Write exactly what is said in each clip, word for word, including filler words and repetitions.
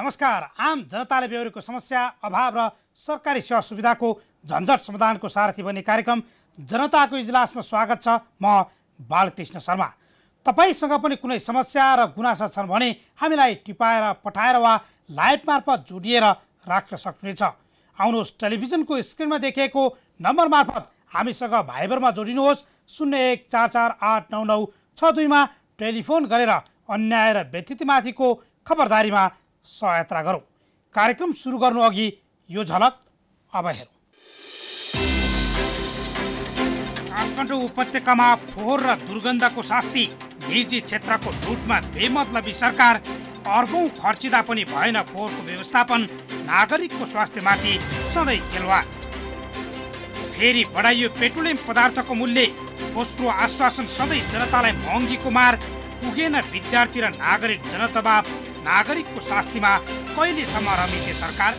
नमस्कार। आम जनताले बेहोरेको समस्या, अभाव र सरकारी सेवा सुविधाको झन्झट समाधानको सारथी बन्ने कार्यक्रम जनताको इजलासमा स्वागत छ। म बालकृष्ण शर्मा। तपाईसँग पनि कुनै समस्या र गुनासा छन् भने हामीलाई टिपाएर पठाएर वा लाइभ मार्फत जोडिएर राख्न सक्नुहुनेछ। आउनुहोस्, टेलिभिजनको स्क्रिनमा देखिएको नम्बर मार्फत हामीसँग भाइबरमा जोडिनुहोस्। शून्य एक चार चार आठ नौ नौ छ दुईमा टेलिफोन गरेर अन्याय र व्यतिथिमाथिको खबरदारीमा सहायता गरौँ। कार्यक्रम सुरु गर्नु अघि यो झलक अब हेरौँ। काठमाडौँ उपत्यकामा फोहोर र दुर्गन्धको शास्ति, निजी क्षेत्रको लुटमा बेमतलबी सरकार, अर्बौं खर्चिँदा पनि भएन फोहोरको व्यवस्थापन, नागरिकको स्वास्थ्यमाथि सधैँ खेलवाड। फेरि बढाइयो पेट्रोलियम पदार्थको मूल्य, दोस्रो आश्वासन सधैँ जनतालाई महँगीको मार, पुगेन विद्यार्थी र नागरिक जनदबाव, नागरिकको शास्तिमा कहिलेसम्म रमिने सरकार।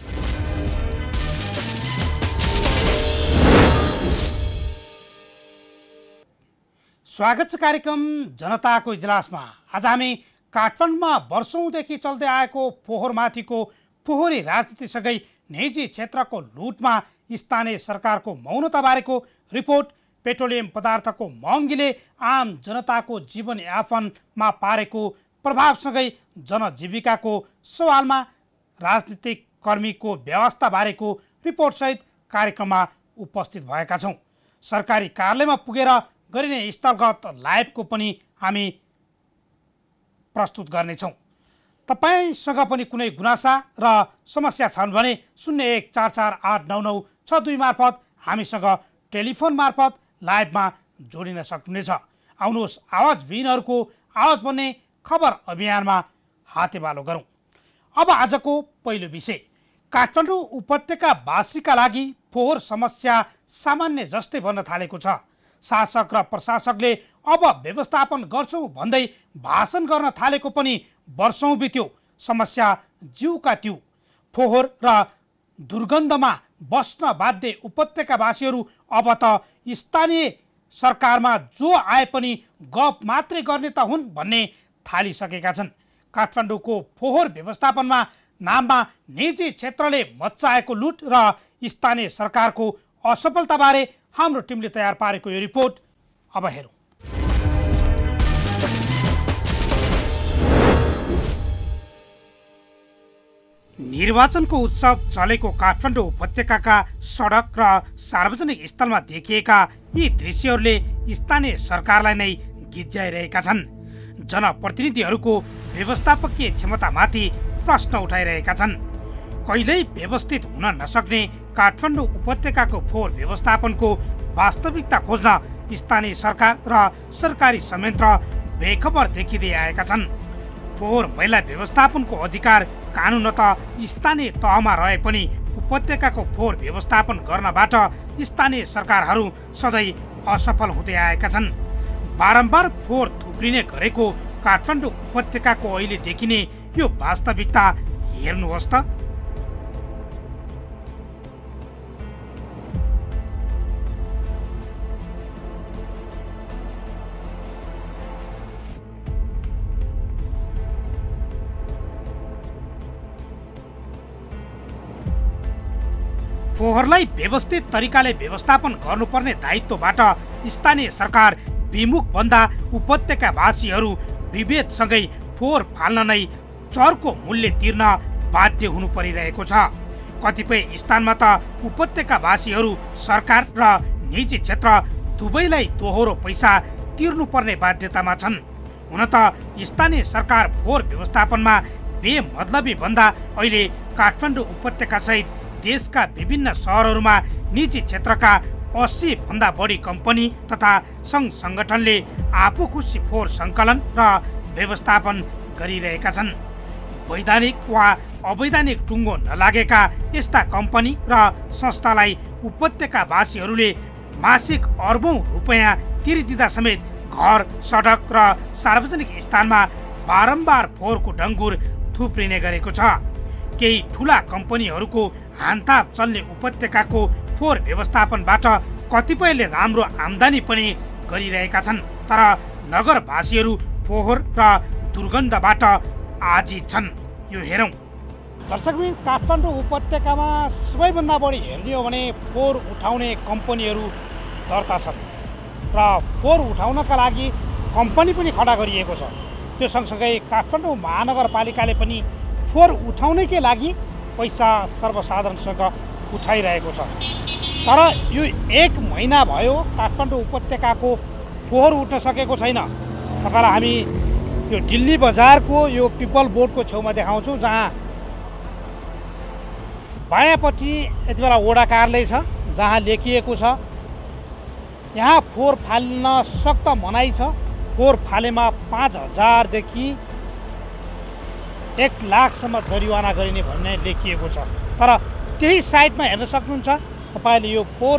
स्वागत छ कार्यक्रम जनताको इजलासमा। आज हामी काठमाडौँमा वर्षौंदेखि चल्दै आएको फोहोरमाथिको फोहोरी राजनीतिसँगै निजी क्षेत्रको लुटमा स्थानीय सरकारको मौनताबारेको रिपोर्ट, पेट्रोलियम पदार्थको महँगीले आम जनताको जीवनयापनमा पारेको प्रभावसँगै जनजीविकाको सवालमा राजनीतिक कर्मीको व्यवस्थाबारेको रिपोर्टसहित कार्यक्रममा उपस्थित भएका छौँ। सरकारी कार्यालयमा पुगेर गरिने स्थलगत लाइभको पनि हामी प्रस्तुत गर्नेछौँ। तपाईँसँग पनि कुनै गुनासा र समस्या छन् भने शून्य एक चार चार आठ नौ नौ छ दुई मार्फत हामीसँग टेलिफोन मार्फत लाइभमा जोडिन सक्नुहुनेछ। आउनुहोस्, आवाजविहीनहरूको आवाज बन्ने खबर अभियानमा हातेबालो गरौँ। अब आजको पहिलो विषय, काठमाडौँ उपत्यकावासीका लागि फोहोर समस्या सामान्य जस्तै बन्न थालेको छ। शासक र प्रशासकले अब व्यवस्थापन गर्छौँ भन्दै भाषण गर्न थालेको पनि वर्षौँ बित्यो। समस्या जिउका त्यू। फोहोर र दुर्गन्धमा बस्न बाध्य उपत्यकावासीहरू अब त स्थानीय सरकारमा जो आए पनि गफ मात्रै गर्ने त हुन् भन्ने थालिसकेका छन्। काठमाडौँको फोहोर व्यवस्थापनमा नाममा निजी क्षेत्रले मच्चाएको लुट र स्थानीय सरकारको असफलताबारे हाम्रो टिमले तयार पारेको यो रिपोर्ट अब हेरौँ। निर्वाचनको उत्सव चलेको काठमाडौँ उपत्यकाका सडक र सार्वजनिक स्थलमा देखिएका यी दृश्यहरूले स्थानीय सरकारलाई नै गिज्जाइरहेका छन्। जनप्रतिनिधिहरूको व्यवस्थापकीय क्षमतामाथि प्रश्न उठाइरहेका छन्। कहिल्यै व्यवस्थित हुन नसक्ने काठमाडौँ उपत्यकाको फोहोर व्यवस्थापनको वास्तविकता खोज्न स्थानीय सरकार र सरकारी संयन्त्र बेखबर देखिँदै आएका छन्। फोहोर मैला व्यवस्थापनको अधिकार कानुन त स्थानीय तहमा रहे पनि उपत्यकाको फोहोर व्यवस्थापन गर्नबाट स्थानीय सरकारहरू सधैँ असफल हुँदै आएका छन्। बारम्बार फोहोर थुप्रिने गरेको काठमाडौँ उपत्यकाको अहिले देखिने यो वास्तविकता हेर्नुहोस् त। फोहोरलाई व्यवस्थित तरिकाले व्यवस्थापन गर्नुपर्ने दायित्वबाट स्थानीय सरकार विमुख भन्दा उपत्यकावासीहरू विभेदसँगै फोहोर फाल्न नै चरको मूल्य तिर्न बाध्य हुनु परिरहेको छ। कतिपय स्थानमा त उपत्यकावासीहरू सरकार र निजी क्षेत्र दुवैलाई दोहोरो पैसा तिर्नुपर्ने बाध्यतामा छन्। हुन त स्थानीय सरकार फोहोर व्यवस्थापनमा बेमतलबी भन्दा अहिले काठमाडौँ उपत्यकासहित देशका विभिन्न सहरहरूमा निजी क्षेत्रका अस्सी भन्दा बढी कम्पनी तथा सङ्घ सङ्गठनले आफू खुसी फोहोर सङ्कलन र व्यवस्थापन गरिरहेका छन्। वैधानिक वा अवैधानिक टुङ्गो नलागेका यस्ता कम्पनी र संस्थालाई उपत्यकावासीहरूले मासिक अर्बौं रुपियाँ तिरिदिँदा समेत घर, सडक र सार्वजनिक स्थानमा बारम्बार फोहोरको डङ्गुर थुप्रिने गरेको छ। केही ठुला कम्पनीहरूको हानथाप चल्ने उपत्यकाको फोहोर व्यवस्थापनबाट कतिपयले राम्रो आम्दानी पनि गरिरहेका छन्। तर नगरवासीहरू फोहोर र दुर्गन्धबाट आजित छन्। यो हेरौँ। दर्शकबिन काठमाडौँ उपत्यकामा सबैभन्दा बढी हेर्ने हो भने फोहोर उठाउने कम्पनीहरू दर्ता छन् र फोहोर उठाउनका लागि कम्पनी पनि खडा गरिएको छ। त्यो सँगसँगै काठमाडौँ महानगरपालिकाले पनि फोहोर उठाउनैकै लागि पैसा सर्वसाधारणसँग उठाइरहेको छ। तर यो एक महिना भयो काठमाडौँ उपत्यकाको फोहोर उठ्न सकेको छैन। तपाईँलाई हामी यो दिल्ली बजारको यो पिपल बोर्डको छेउमा देखाउँछौँ, जहाँ बायाँपट्टि यति बेला वडा कार्यालय छ, जहाँ लेखिएको छ यहाँ फोहोर फाल्न सख्त मनाइ छ। फोहोर फालेमा पाँच हजारदेखि एक लाखसम्म जरिवाना गरिने भन्ने लेखिएको छ। तर त्यही साइटमा हेर्न सक्नुहुन्छ तपाईँले यो फोहोर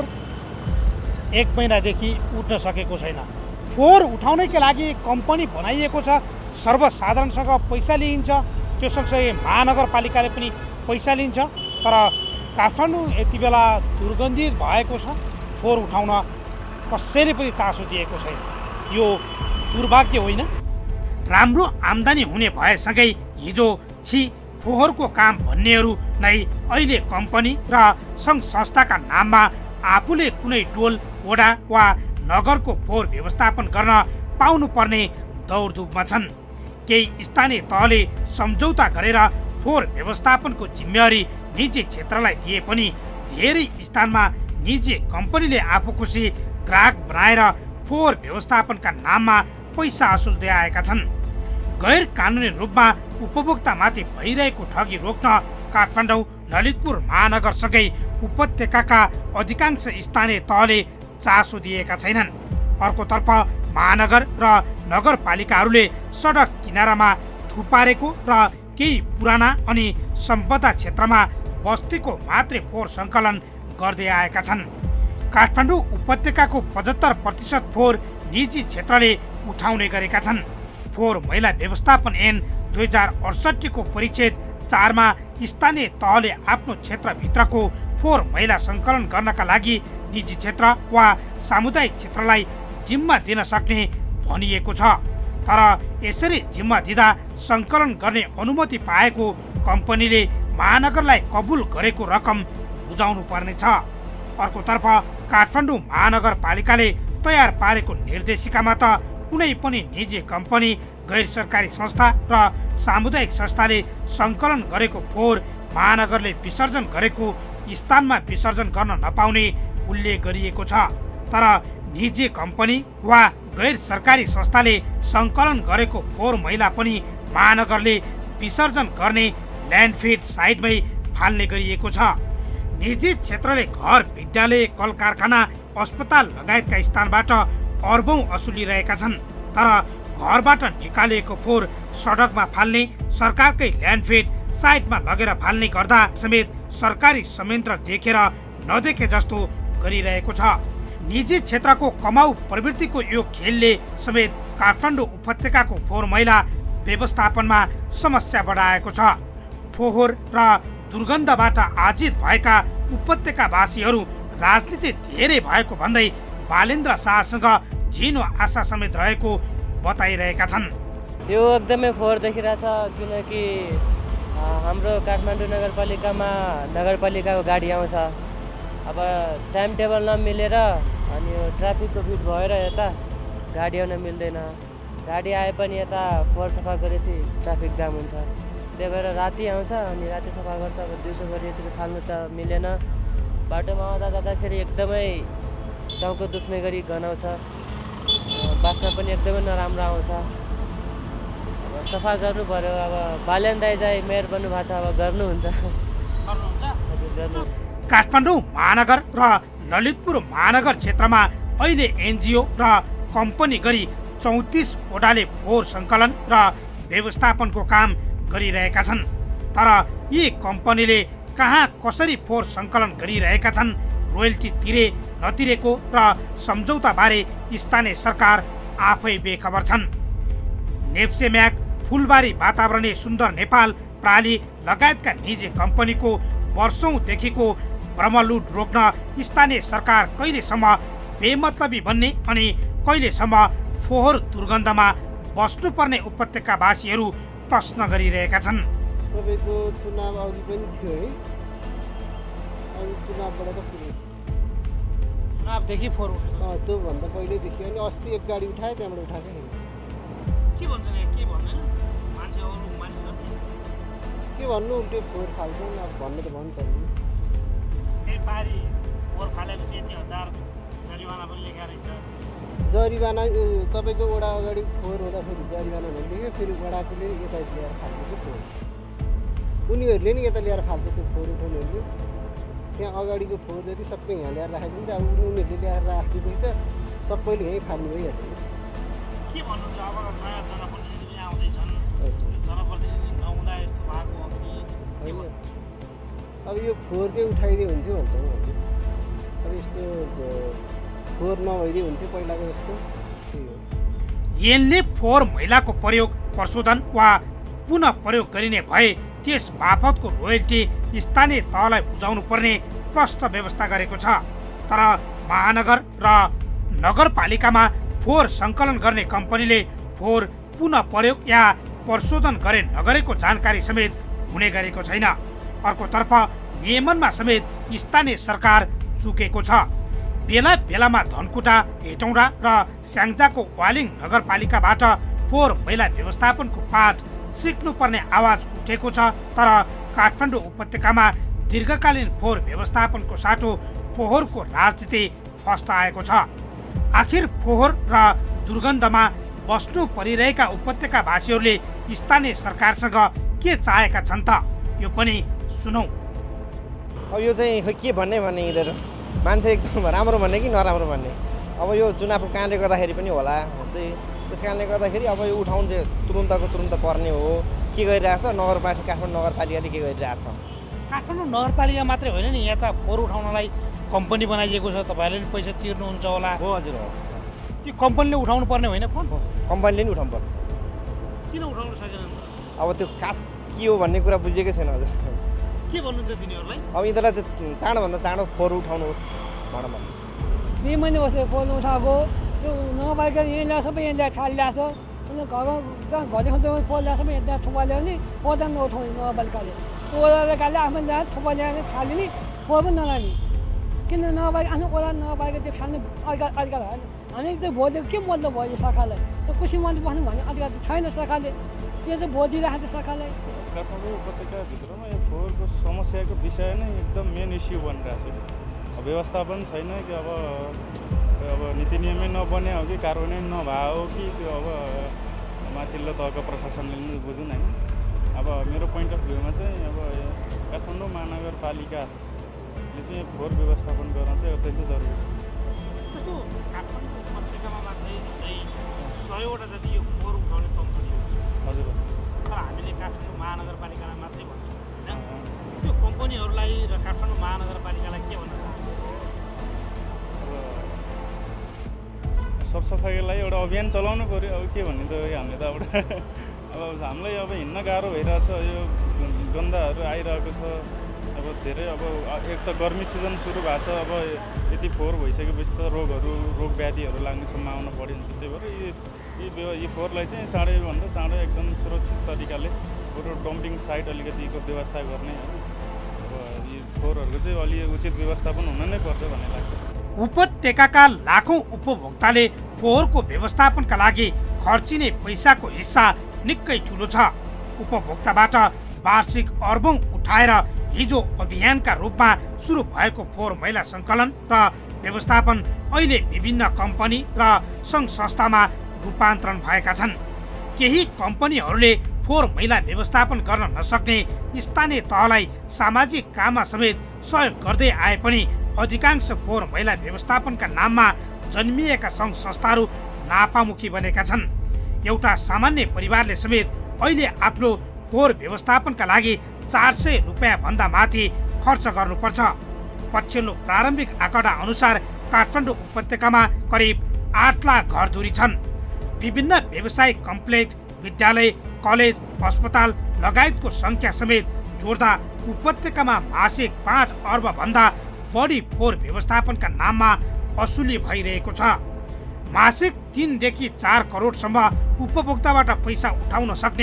एक महिनादेखि उठ्न सकेको छैन। फोहोर उठाउनैका लागि कम्पनी बनाइएको छ, सर्वसाधारणसँग पैसा लिइन्छ, त्यो सँगसँगै महानगरपालिकाले पनि पैसा लिन्छ। तर काठमाडौँ यति बेला दुर्गन्धित भएको छ, फोहोर उठाउन कसैले पनि चासो दिएको छैन। यो दुर्भाग्य होइन। राम्रो आम्दानी हुने भएसँगै हिजो छि फोहोरको काम भन्नेहरू नै अहिले कम्पनी र सङ्घ संस्थाका नाममा आफूले कुनै टोल वडा वा नगरको फोहोर व्यवस्थापन गर्न पाउनुपर्ने दौडधुपमा छन्। केही स्थानीय तहले सम्झौता गरेर फोहोर व्यवस्थापनको जिम्मेवारी निजी क्षेत्रलाई दिए पनि धेरै स्थानमा निजी कम्पनीले आफू खुसी ग्राहक बनाएर फोहोर व्यवस्थापनका नाममा पैसा असुल्दै आएका छन्। गैर कानुनी रूपमा उपभोक्तामाथि भइरहेको ठगी रोक्न काठमाडौँ ललितपुर महानगरसँगै उपत्यकाका अधिकांश स्थानीय तहले चासो दिएका छैनन्। अर्कोतर्फ महानगर र नगरपालिकाहरूले सडक किनारामा थुपारेको र केही पुराना अनि सम्पदा क्षेत्रमा बस्तीको मात्रै फोहोर सङ्कलन गर्दै आएका छन्। काठमाडौँ उपत्यकाको पचहत्तर प्रतिशत फोहोर निजी क्षेत्रले उठाउने गरेका छन्। फोहोर मैला व्यवस्थापन ऐन दुई हजार अडसट्ठीको परिच्छेद चारमा स्थानीय तहले आफ्नो क्षेत्रभित्रको फोहोर मैला सङ्कलन गर्नका लागि निजी क्षेत्र वा सामुदायिक क्षेत्रलाई जिम्मा दिन सक्ने भनिएको छ। तर यसरी जिम्मा दिँदा सङ्कलन गर्ने अनुमति पाएको कम्पनीले महानगरलाई कबुल गरेको रकम बुझाउनु पर्नेछ। अर्कोतर्फ काठमाडौँ महानगरपालिकाले तयार पारेको निर्देशिकामा त कुनै पनि निजी कम्पनी, गैर सरकारी संस्था र सामुदायिक संस्थाले सङ्कलन गरेको फोहोर महानगरले विसर्जन गरेको स्थानमा विसर्जन गर्न नपाउने उल्लेख गरिएको छ। तर निजी कम्पनी वा गैर सरकारी संस्थाले सङ्कलन गरेको फोहोर मैला पनि महानगरले विसर्जन गर्ने ल्यान्डफिल साइटमै फाल्ने गरिएको छ। निजी क्षेत्रले घर, विद्यालय, कल कारखाना, अस्पताल लगायतका स्थानबाट अर्बौं असुलिरहेका छन्। तर घरबाट निकालिएको फोहोर सडकमा फाल्ने, सरकारकै ल्यान्डफिल साइटमा लगेर फाल्ने गर्दा समेत सरकारी संयन्त्र देखेर नदेखे जस्तो गरिरहेको छ। निजी क्षेत्रको कमाउ प्रवृत्तिको यो खेलले समेत काठमाडौँ उपत्यकाको फोहोर मैला व्यवस्थापनमा समस्या बढाएको छ। फोहोर र दुर्गन्धबाट आजित भएका उपत्यकावासीहरू राजनीति धेरै भएको भन्दै बालेन्द्र शाहसँग झिनो आशा समेत रहेको बताइरहेका छन्। यो एकदमै फोहोर देखिरहेछ, किनकि हाम्रो काठमाडौँ नगरपालिकामा नगरपालिकाको गाडी आउँछ। अब टाइम टेबल नमिलेर अनि यो ट्राफिकको भिड भएर यता गाडी आउन मिल्दैन। गाडी आए पनि यता फोहोर सफा गरेपछि ट्राफिक जाम हुन्छ। त्यही भएर राति आउँछ अनि राति सफा गर्छ। अब दिउँसो गरी यसरी फाल्नु त मिलेन। बाटोमा आउँदा जाँदाखेरि एकदमै टाउको दुख्ने गरी गनाउँछ, बास्ना पनि एकदमै नराम्रो आउँछ। अब सफा गर्नु पर्यो। अब बालेन दाइ चाहिँ मेयर बन्नु भएको छ, अब गर्नुहुन्छ। हजुर गर्नु। काठमाडौँ महानगर र ललितपुर महानगर क्षेत्रमा अहिले एनजिओ र कम्पनी गरी चौतिसवटाले फोहोर सङ्कलन र व्यवस्थापनको काम गरिरहेका छन्। तर यी कम्पनीले कहाँ कसरी फोहोर सङ्कलन गरिरहेका छन्, रोयल्टी तिरे नतिरेको र सम्झौताबारे स्थानीय सरकार आफै बेखबर छन्। नेप्सेम्याक, फुलबारी वातावरणीय सुन्दर नेपाल, प्राली लगायतका निजी कम्पनीको वर्षौंदेखिको भ्रमलुट रोक्न स्थानीय सरकार कहिलेसम्म बेमतलबी बन्ने अनि कहिलेसम्म फोहोर दुर्गन्धमा बस्नुपर्ने उपत्यकावासीहरू प्रश्न गरिरहेका छन्। तपाईँको चुनाव अघि पनि थियो है, अघि चुनावबाट त पुरै चुनावदेखि फोहोर उठेको अँ त्योभन्दा पहिल्यैदेखि। अनि अस्ति एक गाडी उठाएँ, त्यहाँबाट उठाएकै होइन। के भन्छन् यहाँ, के भन्दैन मान्छे अरू मानिसहरूले के भन्नु, त्यो फोहोर फाल्छन्, अब भन्नु त भन्छन् नि। फेरि पारी फोहोर फालेपछि यति हजार जरिवाना पनि लेखेर रहेछ। जरिवाना तपाईँको वडा अगाडि फोहोर हुँदाखेरि जरिवाना नलेख्यो, फेरि वडाकोले यता ल्याएर फाल्छ त्यो फोहोर। उनीहरूले नि यता ल्याएर फाल्छ त्यो फोहोर उठाउनेहरूले। त्यहाँ अगाडिको फोहोर जति सबै यहाँ ल्याएर राखिदिन्छ। अब उनीहरूले ल्याएर राखिदिएपछि त सबैले यहीँ फाल्नु भइहाल्यो। के भन्नुहुन्छ अब नयाँ जनप्रतिनिधि आउँदैछन्, जनप्रतिनिधि नहुँदा यस्तो भएको हो कि के भन्नुहुन्छ? अब यो फोहोर चाहिँ उठाइदियो हुन्थ्यो भन्छ उहाँहरूले। अब यस्तो फोहोर नभइदियो हुन्थ्यो पहिलाको जस्तो, त्यही हो। ऐनले फोहोर मैलाको प्रयोग प्रशोधन वा पुनः प्रयोग गरिने भए त्यस बापतको रोयल्टी स्थानीय तहलाई बुझाउनु पर्ने प्रष्ट व्यवस्था गरेको छ। तर महानगर र नगरपालिकामा फोहोर सङ्कलन गर्ने कम्पनीले फोहोर पुनः प्रयोग या प्रशोधन गरे नगरेको जानकारी समेत हुने गरेको छैन। अर्कोतर्फ नियमनमा समेत स्थानीय सरकार चुकेको छ। बेला बेलामा धनकुटा, हेटौँडा र स्याङ्जाको वालिङ नगरपालिकाबाट फोहोर मैला व्यवस्थापनको पाठ सिक्नुपर्ने आवाज उठेको छ। तर काठमाडौँ उपत्यकामा दीर्घकालीन फोहोर व्यवस्थापनको साटो फोहोरको राजनीति फस्टा आएको छ। आखिर फोहोर र दुर्गन्धमा बस्नु परिरहेका उपत्यकावासीहरूले स्थानीय सरकारसँग के चाहेका छन् त, यो पनि सुनौ। अब यो चाहिँ खै के भन्ने भन्ने यिनीहरू मान्छे एकदम राम्रो भन्ने कि नराम्रो भन्ने। अब यो चुनावको कारणले गर्दाखेरि पनि होला चाहिँ, त्यस कारणले गर्दाखेरि अब यो उठाउनु चाहिँ तुरुन्तको तुरुन्त पर्ने हो। के गरिरहेछ नगरपालिका, काठमाडौँ नगरपालिकाले के गरिरहेछ? काठमाडौँ नगरपालिका मात्रै होइन नि, यहाँ त फोहोर उठाउनलाई कम्पनी बनाइएको छ। तपाईँहरूले पनि पैसा तिर्नुहुन्छ होला। हो हजुर हो। त्यो कम्पनीले उठाउनु पर्ने होइन फोन? कम्पनीले नि उठाउनुपर्छ। किन उठाउनु सकेन? अब त्यो खास के हो भन्ने कुरा बुझेकै छैन हजुर। के भन्नुहुन्छ तिनीहरूलाई? अब यिनीहरूलाई चाहिँ चाँडोभन्दा चाँडो फोहोर उठाउनुहोस् भनौँ भन्नु। दुई महिना बसेर फोहोर उठाएको यो नगरपालिका यहीँ ल्याएर सबै यहाँ ल्याएर छालिरहेको छ। अन्त घरमा कहाँ घरे खाँचो फोहोर ल्याएर सबै यहाँ थुपा ल्यायो नि, फोहोर त नउठाउने नगरपालिकाले। ओडाले आफ्नो ल्याएर थुपा ल्याएर खाल्यो नि, फोहोर पनि नलाने। किन नगरपालिका आफ्नो ओडा नगरपालिका त्यो फाल्ने अधिकार अधिकार भएन। हामी त्यो भोट दिएको के मतलब भयो यो सरकारलाई? त्यो कुसी मान्छे बस्नु भन्ने अधिकार त छैन सरकारले। यो चाहिँ भोट दिइरहेको छ सरकारलाई। काठमाडौँ उपत्यकाभित्रमा यो फोहोरको समस्याको विषय नै एकदम मेन इस्यु बनिरहेको छ। अब व्यवस्थापन छैन कि अब अब नीति नियमै नबने हो कि कार्यान्वयन नभए हो कि त्यो अब माथिल्लो तहको प्रशासनले पनि बुझुन् होइन। अब मेरो पोइन्ट अफ भ्यूमा चाहिँ अब काठमाडौँ महानगरपालिकाले चाहिँ फोहोर व्यवस्थापन गर्न चाहिँ अत्यन्तै जरुरी छ। जस्तो काठमाडौँ उपत्यकामा मात्रै झन्डै सयवटा जति यो फोहोर उठाउने कम्पनी हो। हजुर। तर हामीले काठमाडौँ महानगरपालिकालाई मात्रै भन्छौँ होइन। त्यो कम्पनीहरूलाई र काठमाडौँ महानगरपालिकालाई के भन्न चाहन्छ? सरसफाइको लागि एउटा अभियान चलाउनु पऱ्यो। अब के भन्ने त हामीले त एउटा अब हामीलाई अब हिँड्न गाह्रो भइरहेछ। यो गन्धाहरू आइरहेको छ। अब धेरै अब एक त गर्मी सिजन सुरु भएको छ। अब यति फोहोर भइसकेपछि त रोगहरू रोग व्याधिहरू लाग्ने सम्भावना बढी हुन्छ। त्यही भएर यी यी फोहोरलाई चाहिँ चाँडैभन्दा चाँडै एकदम सुरक्षित तरिकाले बरु डम्पिङ साइट अलिकतिको व्यवस्था गर्ने। अब यी फोहोरहरूको चाहिँ अलि उचित व्यवस्थापन हुन नै पर्छ भन्ने लाग्छ। उपत्यकाका लाखौँ उपभोक्ताले फोहोरको व्यवस्थापनका लागि खर्चिने पैसाको हिस्सा निकै ठुलो छ। उपभोक्ताबाट वार्षिक अर्बौं उठाएर हिजो अभियानका रूपमा सुरु भएको फोहोर मैला सङ्कलन र व्यवस्थापन अहिले विभिन्न कम्पनी र सङ्घ संस्थामा रूपान्तरण भएका छन्। केही कम्पनीहरूले फोहोर मैला व्यवस्थापन गर्न नसक्ने स्थानीय तहलाई सामाजिक काममा समेत सहयोग गर्दै आए पनि अधिकांश फोहोर मैला व्यवस्थापनका नाममा जन्मिएका सङ्घ संस्थाहरू नापामुखी बनेका छन्। एउटा सामान्य परिवारले समेत अहिले आफ्नो फोहोर व्यवस्थापनका लागि चार सय रुपियाँ भन्दा माथि खर्च गर्नुपर्छ। पछिल्लो प्रारम्भिक आँकडा अनुसार काठमाडौँ उपत्यकामा करिब आठ लाख घरधुरी छन्। विभिन्न व्यावसायिक कम्प्लेक्स, विद्यालय, कलेज, अस्पताल लगायतको सङ्ख्या समेत जोड्दा उपत्यकामा मासिक पाँच अर्ब भन्दा बढी फोहोर व्यवस्थापनका नाममा असुली भइरहेको छ। मासिक तीनदेखि चार करोडसम्म उपभोक्ताबाट पैसा उठाउन सक्ने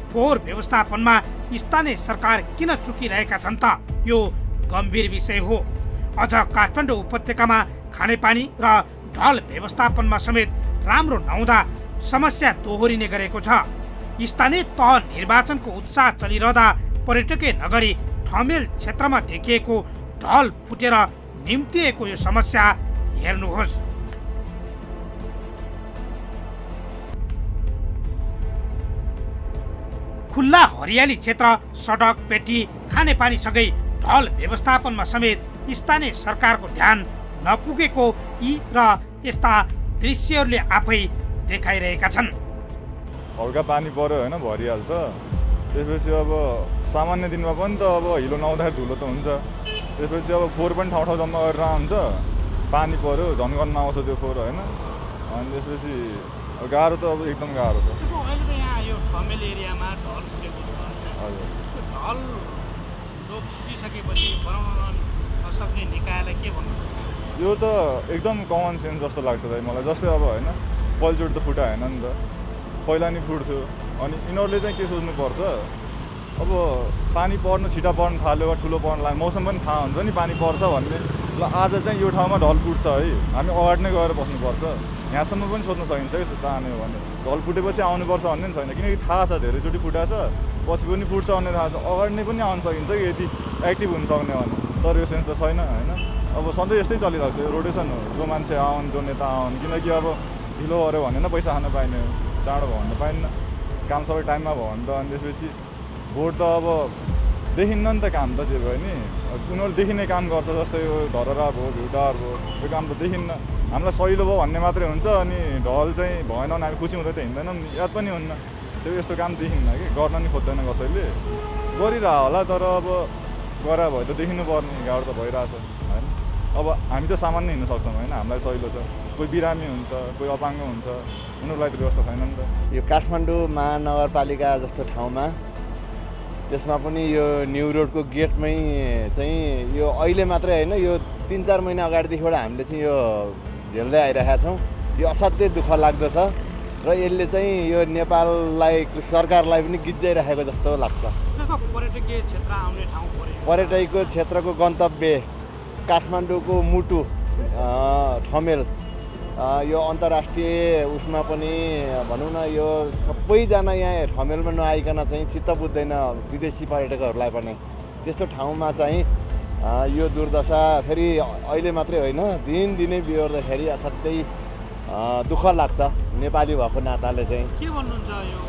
फोहोर व्यवस्थापनमा स्थानीय सरकार किन चुकिरहेका छन् त? यो गम्भीर विषय हो। अझ काठमाडौँ उपत्यकामा खानेपानी र ढल व्यवस्थापनमा समेत राम्रो नहुँदा समस्या दोहोरिने गरेको छ। स्थानीय तह निर्वाचनको उत्साह चलिरहँदा पर्यटकीय नगरी ठमेल क्षेत्रमा देखिएको ढल फुटेर निम्तिएको यो समस्या हेर्नुहोस्। खुल्ला हरियाली क्षेत्र, सडक, पेटी, खानेपानीसँगै ढल व्यवस्थापनमा समेत स्थानीय सरकारको ध्यान नपुगेको यी र यस्ता दृश्यहरूले आफै देखाइरहेका छन्। हल्का पानी पर्यो होइन भरिहाल्छ। त्यसपछि अब सामान्य दिनमा पनि त अब हिलो नआउँदाखेरि धुलो त हुन्छ। त्यसपछि अब फोहोर पनि ठाउँ ठाउँ जम्मा गरेर आउँछ। पानी पर्यो झन्गन्न आउँछ त्यो फोहोर होइन। अनि त्यसपछि गाह्रो त अब एकदम गाह्रो छ। अहिले त यहाँ यो ठमेल एरियामा ढल फुटेको छ। हजुर, ढल जो फुटिसकेपछि बनाउन नसक्ने निकायलाई के भन्नु? यो त एकदम कमन सेन्स जस्तो लाग्छ दाइ मलाई। जस्तै अब होइन पहिलोचोटि त फुटा होइन नि त, पहिला नि फुट्थ्यो। अनि यिनीहरूले चाहिँ के सोच्नुपर्छ, अब पानी पर्नु छिटा पर्नु थाल्यो वा ठुलो पर्नु लाग्यो, मौसम पनि थाहा हुन्छ नि पानी पर्छ भन्ने। ल आज चाहिँ यो ठाउँमा ढल फुट्छ है, हामी अगाडि नै गएर बस्नुपर्छ। यहाँसम्म पनि सोध्न सकिन्छ कि चाहने हो भने ढल फुटेपछि आउनुपर्छ भन्ने पनि छैन, किनकि थाहा छ धेरैचोटि फुटाछ, पछि पनि फुट्छ भन्ने थाहा छ। अगाडि नै पनि आउन सकिन्छ कि यदि एक्टिभ हुन सक्ने भने। तर यो सेन्स त छैन होइन। अब सधैँ यस्तै चलिरहेको छ, यो रोटेसन हो। जो मान्छे आउन्, जो नेता आउन्, किनकि अब ढिलो गऱ्यो भने न पैसा खान पाइने हो, चाँडो भयो भने पाइन्न, काम सबै टाइममा भयो भने त। अनि त्यसपछि भोट त अब देखिन्न नि त, काम त जे भयो नि उनीहरू देखिने काम गर्छ। जस्तै यो धरहरा भयो, भिउटार भयो, यो काम त देखिन्न। हामीलाई सहिलो भयो भन्ने मात्रै हुन्छ। अनि ढल चाहिँ भएन भने हामी खुसी हुँदै त हिँड्दैनौँ, याद पनि हुन्न। त्यो यस्तो काम देखिन्न कि गर्न नि खोज्दैन कसैले, गरिरह होला। तर अब गरा भयो त देखिनु पर्ने, गाह्रो त भइरहेछ होइन। अब हामी त सामान्य हिँड्न सक्छौँ होइन, हामीलाई सहिलो छ। कोही बिरामी हुन्छ, कोही अपाङ्ग हुन्छ, उनीहरूलाई त व्यवस्था छैन नि त। यो काठमाडौँ महानगरपालिका जस्तो ठाउँमा, त्यसमा पनि यो न्यु रोडको गेटमै चाहिँ यो अहिले मात्रै होइन, यो तिन चार महिना अगाडिदेखिबाट हामीले चाहिँ यो झेल्दै आइरहेका छौँ। यो असाध्यै दुःख लाग्दो छ र यसले चाहिँ यो नेपाललाई, सरकारलाई पनि गिज्जाइरहेको जस्तो लाग्छ। पर्यटकीय क्षेत्र आउने ठाउँ पर्यो, पर्यटकीय क्षेत्रको गन्तव्य काठमाडौँको मुटु ठमेल, यो अन्तर्राष्ट्रिय उसमा पनि भनौँ न, यो सबैजना यहाँ ठमेलमा नआइकन चाहिँ चित्त बुझ्दैन विदेशी पर्यटकहरूलाई पनि। त्यस्तो ठाउँमा चाहिँ यो दुर्दशा फेरि अहिले मात्रै होइन, दिनदिनै बिहोर्दाखेरि असाध्यै दुःख लाग्छ नेपाली भएको नाताले। चाहिँ के भन्नुहुन्छ यो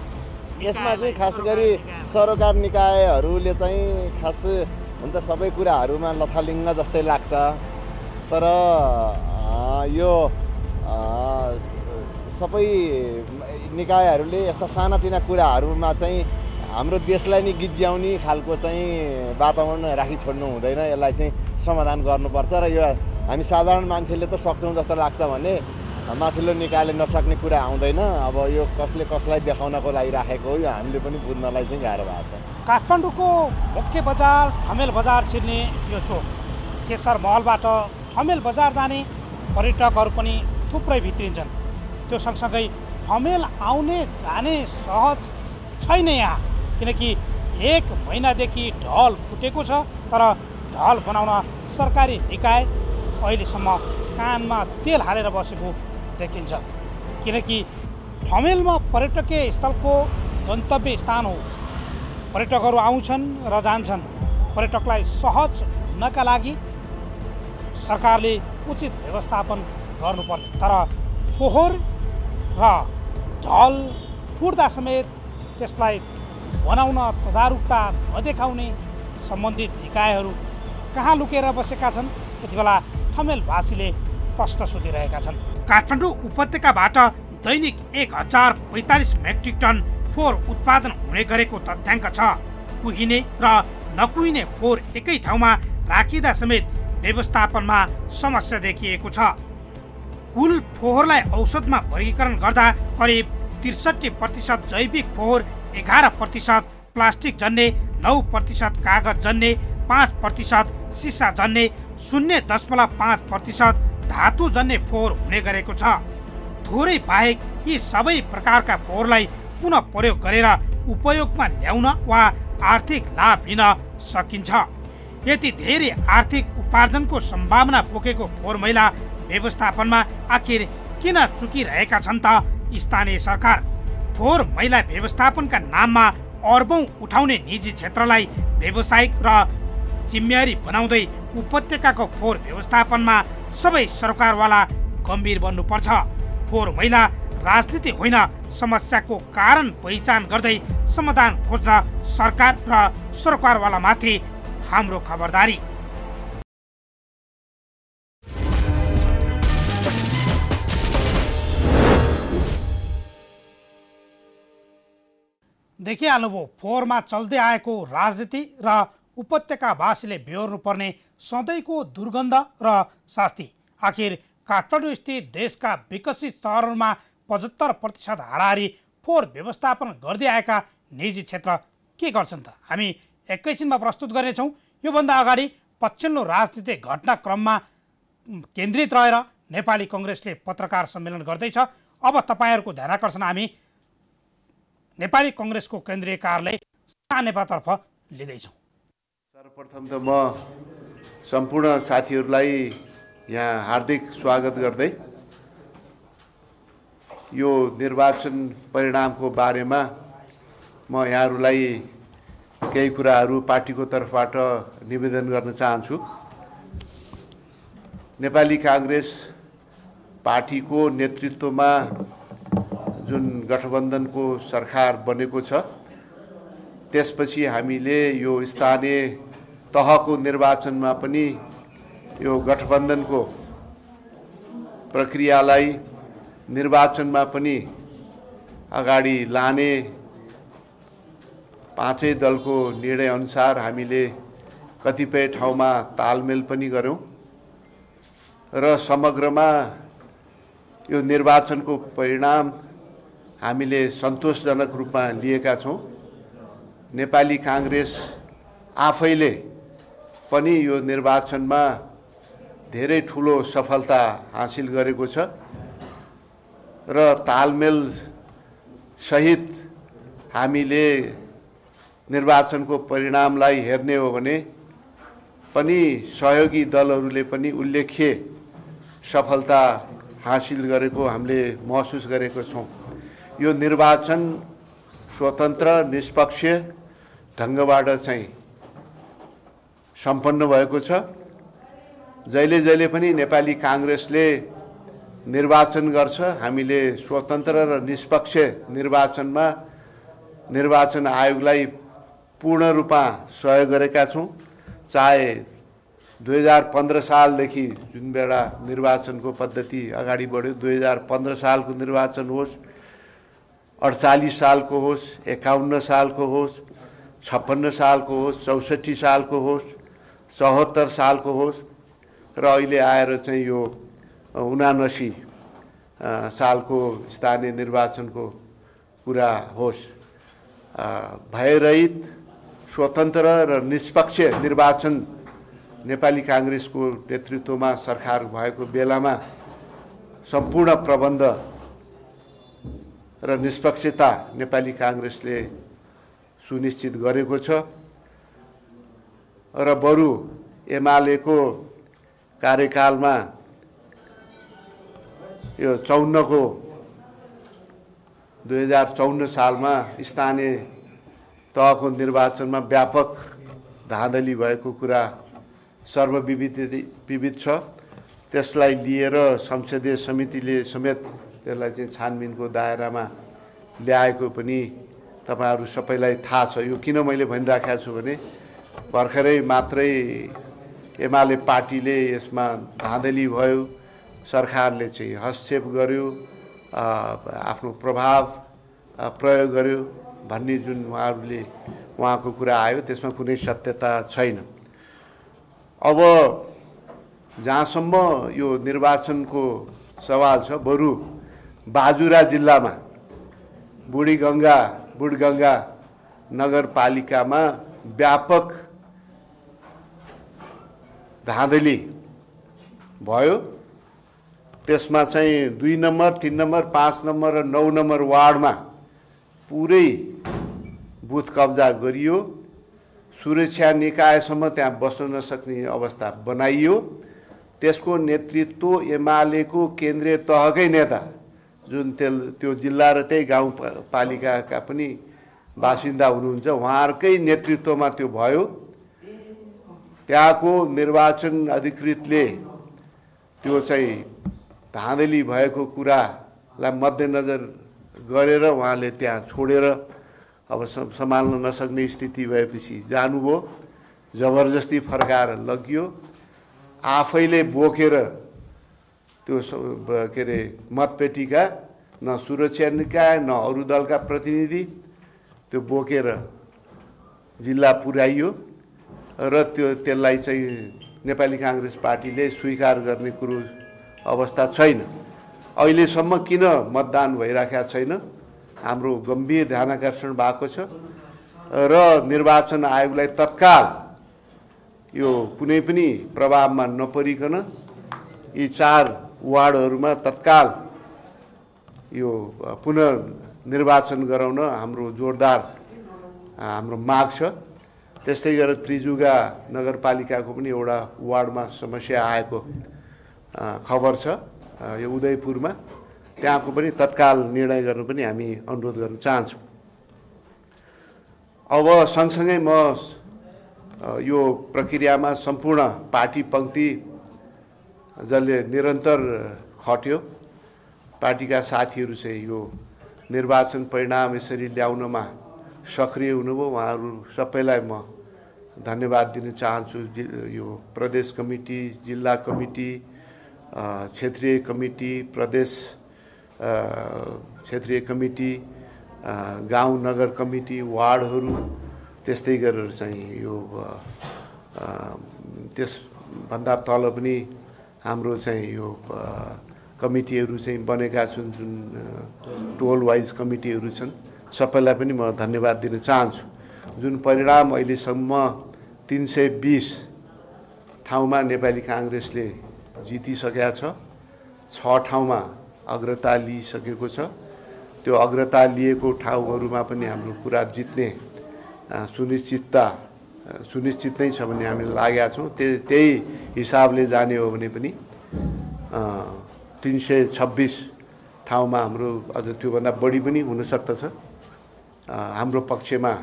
यसमा चाहिँ खास गरी सरकार निकायहरूले चाहिँ खास हुन त सबै कुराहरूमा लथालिङ्ग जस्तै लाग्छ। तर यो सबै निकायहरूले यस्ता सानातिना कुराहरूमा चाहिँ हाम्रो देशलाई नि गिज्याउने खालको चाहिँ वातावरण राखी छोड्नु हुँदैन। यसलाई चाहिँ समाधान गर्नुपर्छ। र यो हामी साधारण मान्छेले त सक्छौँ जस्तो लाग्छ भने माथिल्लो निकायले नसक्ने कुरा आउँदैन। अब यो कसले कसलाई देखाउनको लागि राखेको हो, यो हामीले पनि बुझ्नलाई चाहिँ गाह्रो भएको छ। काठमाडौँको मुख्य बजार ठमेल बजार छिर्ने यो चोक केशर महलबाट ठमेल बजार जाने पर्यटकहरू पनि थुप्रै भित्रिन्छन्। त्यो सँगसँगै ठमेल आउने जाने सहज छैन यहाँ, किनकि एक महिनादेखि ढल फुटेको छ। तर ढल बनाउन सरकारी निकाय अहिलेसम्म कानमा तेल हालेर बसेको देखिन्छ। किनकि ठमेलमा पर्यटकीय स्थलको गन्तव्य स्थान हो, पर्यटकहरू आउँछन् र जान्छन्। पर्यटकलाई सहज हुनका लागि सरकारले उचित व्यवस्थापन गर्नुपर्ने, तर फोहोर र ढल फुट्दा समेत त्यसलाई बनाउन तदारुकता नदेखाउने सम्बन्धित निकायहरू कहाँ लुकेर बसेका छन्, यति बेला ठमेलवासीले प्रश्न सोधिरहेका छन्। काठमाडौँ उपत्यकाबाट दैनिक एक हजार पैँतालिस मेट्रिक टन फोहोर उत्पादन हुने गरेको तथ्याङ्क छ। कुहिने र नकुहिने फोहोर एकै ठाउँमा राखिँदा समेत व्यवस्थापनमा समस्या देखिएको छ। कुल फोहोरलाई औषधमा वर्गीकरण गर्दा करिब त्रिसठी प्रतिशत जैविक फोहोर, एघार प्रतिशत प्लास्टिक जन्य, नौ प्रतिशत कागज जन्य, पाँच प्रतिशत सिसा जन्य, शून्य दशमलव पाँच प्रतिशत धातु जन्य फोहोर हुने गरेको छ। थोरै बाहेक यी सबै प्रकारका फोहोरलाई पुनः प्रयोग गरेर उपयोगमा ल्याउन वा आर्थिक लाभ लिन सकिन्छ। यति धेरै आर्थिक उपार्जनको सम्भावना बोकेको फोहोर मैला व्यवस्थापनमा आखिर किन चुकिरहेका छन् त स्थानीय सरकार? फोहोर मैला व्यवस्थापनका नाममा अर्बौं उठाउने निजी क्षेत्रलाई व्यावसायिक र जिम्मेवारी बनाउँदै उपत्यकाको फोहोर व्यवस्थापनमा सबै सरकारवाला गम्भीर बन्नुपर्छ। फोहोर मैला राजनीति होइन, समस्याको कारण पहिचान गर्दै समाधान खोज्न सरकार र सरकारवालामाथि हाम्रो खबरदारी। देखिहाल्नुभयो फोहोरमा चल्दै आएको राजनीति र उपत्यकावासीले बेहोर्नुपर्ने सधैँको दुर्गन्ध र शास्ति। आखिर काठमाडौँ स्थित देशका विकसित सहरहरूमा पचहत्तर प्रतिशत हाराहारी फोहोर व्यवस्थापन गर्दै आएका निजी क्षेत्र के गर्छन् त? हामी एकैछिनमा प्रस्तुत गर्नेछौँ। योभन्दा अगाडि पछिल्लो राजनीतिक घटनाक्रममा केन्द्रित रहेर नेपाली कङ्ग्रेसले पत्रकार सम्मेलन गर्दैछ। अब तपाईँहरूको ध्यानाकर्षण हामी नेपाली कङ्ग्रेसको केन्द्रीय कार्यालय नेपालतर्फ लिँदैछौँ। सर्वप्रथम त म सम्पूर्ण साथीहरूलाई यहाँ हार्दिक स्वागत गर्दै यो निर्वाचन परिणामको बारेमा म यहाँहरूलाई केही कुराहरू पार्टीको तर्फबाट निवेदन गर्न चाहन्छु। नेपाली काङ्ग्रेस पार्टीको नेतृत्वमा जुन गठबन्धनको सरकार बनेको छ, त्यसपछि हामीले यो स्थानीय तहको निर्वाचनमा पनि यो गठबन्धनको प्रक्रियालाई निर्वाचनमा पनि अगाडि लाने पाँचै दलको निर्णय अनुसार हामीले कतिपय ठाउँमा तालमेल पनि गर्यौं र समग्रमा यो निर्वाचनको परिणाम हामीले सन्तोषजनक रूपमा लिएका छौं। नेपाली काङ्ग्रेस आफैले पनि यो निर्वाचनमा धेरै ठूलो सफलता हासिल गरेको छ र तालमेल सहित हामीले निर्वाचनको परिणामलाई हेर्ने हो भने पनि सहयोगी दलहरूले पनि उल्लेख्य सफलता हासिल गरेको हामीले महसुस गरेको छौं। यो निर्वाचन स्वतन्त्र निष्पक्ष ढंगबाट चाहिँ सम्पन्न भएको छ। जहिले जहिले पनि नेपाली काङ्ग्रेसले निर्वाचन गर्छ, हामीले स्वतन्त्र र निष्पक्ष निर्वाचनमा निर्वाचन आयोगलाई पूर्ण रूपमा सहयोग गरेका छौं। चाहे दुई हजार पन्ध्र सालदेखि जुन बेला निर्वाचनको पद्धति अगाडि बढ्यो, दुई हजार पन्ध्र सालको निर्वाचन होस्, अडचालीस सालको होस्, एकाउन्न सालको होस्, छप्पन्न सालको होस्, चौसठी सालको होस्, चौहत्तर सालको होस् र अहिले आएर चाहिँ यो उनासी सालको स्थानीय निर्वाचनको कुरा होस्, भयरहित स्वतन्त्र र निष्पक्ष निर्वाचन नेपाली काङ्ग्रेसको नेतृत्वमा सरकार भएको बेलामा सम्पूर्ण प्रबन्ध र निष्पक्षता नेपाली काङ्ग्रेसले सुनिश्चित गरेको छ र बरु एमालेको कार्यकालमा यो चौन्नको दुई हजार चौन्न सालमा स्थानीय तहको निर्वाचनमा व्यापक धाँधली भएको कुरा सर्वविदित विदित छ। त्यसलाई लिएर संसदीय समितिले समेत त्यसलाई चाहिँ छानबिनको दायरामा ल्याएको पनि तपाईहरु सबैलाई थाहा छ। यो किन मैले भनिराखेको छु भने भर्खरै मात्रै एमाले पार्टीले यसमा धाँधली भयो, सरकारले चाहिँ हस्तक्षेप गर्यो, आफ्नो प्रभाव प्रयोग गर्यो भन्ने जुन उहाँहरूले उहाँको कुरा आयो, त्यसमा कुनै सत्यता छैन। अब जहाँसम्म यो निर्वाचनको सवाल छ, बरु बाजुरा जिल्लामा बुढीगङ्गा बुढगङ्गा नगरपालिकामा व्यापक धाँधली भयो। त्यसमा चाहिँ दुई नम्बर, तीन नम्बर, पाँच नम्बर र नौ नम्बर वार्डमा पुरै बुथ कब्जा गरियो, सुरक्षा निकायसम्म त्यहाँ बस्न नसक्ने अवस्था बनाइयो। त्यसको नेतृत्व एमालेको केन्द्रीय तहकै नेता जुन त्यो जिल्ला र त्यही गाउँपालिकाका पनि बासिन्दा हुनुहुन्छ उहाँहरूकै नेतृत्वमा त्यो भयो। त्यहाँको निर्वाचन अधिकृतले त्यो चाहिँ धाँधली भएको कुरालाई मध्यनजर गरेर उहाँले त्यहाँ छोडेर अब सम्हाल्न नसक्ने स्थिति भएपछि जानुभयो, जबरजस्ती फर्काएर लगियो। आफैले बोकेर त्यो के अरे मतपेटिका न सुरक्षा निकाय न अरू दलका प्रतिनिधि त्यो बोकेर जिल्ला पुर्याइयो र त्यो त्यसलाई चाहिँ नेपाली काङ्ग्रेस पार्टीले स्वीकार गर्ने कुरो अवस्था छैन। अहिलेसम्म किन मतदान भइराखेको छैन हाम्रो गम्भीर ध्यानाकर्षण भएको छ र निर्वाचन आयोगलाई तत्काल यो कुनै पनि प्रभावमा नपरिकन यी चार वार्डहरूमा तत्काल यो पुनः निर्वाचन गराउन हाम्रो जोरदार हाम्रो माग छ। त्यस्तै गरेर त्रिजुगा नगरपालिकाको पनि एउटा वार्डमा समस्या आएको खबर छ यो उदयपुरमा, त्यहाँको पनि तत्काल निर्णय गर्न पनि हामी अनुरोध गर्न चाहन्छौँ। अब सँगसँगै म यो प्रक्रियामा सम्पूर्ण पार्टी पङ्क्ति जसले निरन्तर खट्यो, पार्टीका साथीहरू चाहिँ यो निर्वाचन परिणाम यसरी ल्याउनमा सक्रिय हुनुभयो, उहाँहरू सबैलाई म धन्यवाद दिन चाहन्छु। यो प्रदेश कमिटी, जिल्ला कमिटी, क्षेत्रीय कमिटी, प्रदेश क्षेत्रीय कमिटी, गाउँ नगर कमिटी, वार्डहरू, त्यस्तै गरेर चाहिँ यो त्यसभन्दा तल पनि हाम्रो चाहिँ यो कमिटीहरू चाहिँ बनेका छन्, जुन टोल वाइज कमिटीहरू छन्, सबैलाई पनि म धन्यवाद दिन चाहन्छु। जुन परिणाम अहिलेसम्म तीन सय बिस ठाउँमा नेपाली काङ्ग्रेसले जितिसकेका छ, छ ठाउँमा अग्रता लिइसकेको छ। त्यो अग्रता लिएको ठाउँहरूमा पनि हाम्रो पुरा जित्ने सुनिश्चितता सुनिश्चित नै छ भन्ने हामीले लागेका छौँ। त्यही त्यही हिसाबले जाने हो भने पनि तीन सय छब्बिस ठाउँमा हाम्रो अझ त्योभन्दा बढी पनि हुनसक्दछ हाम्रो पक्षमा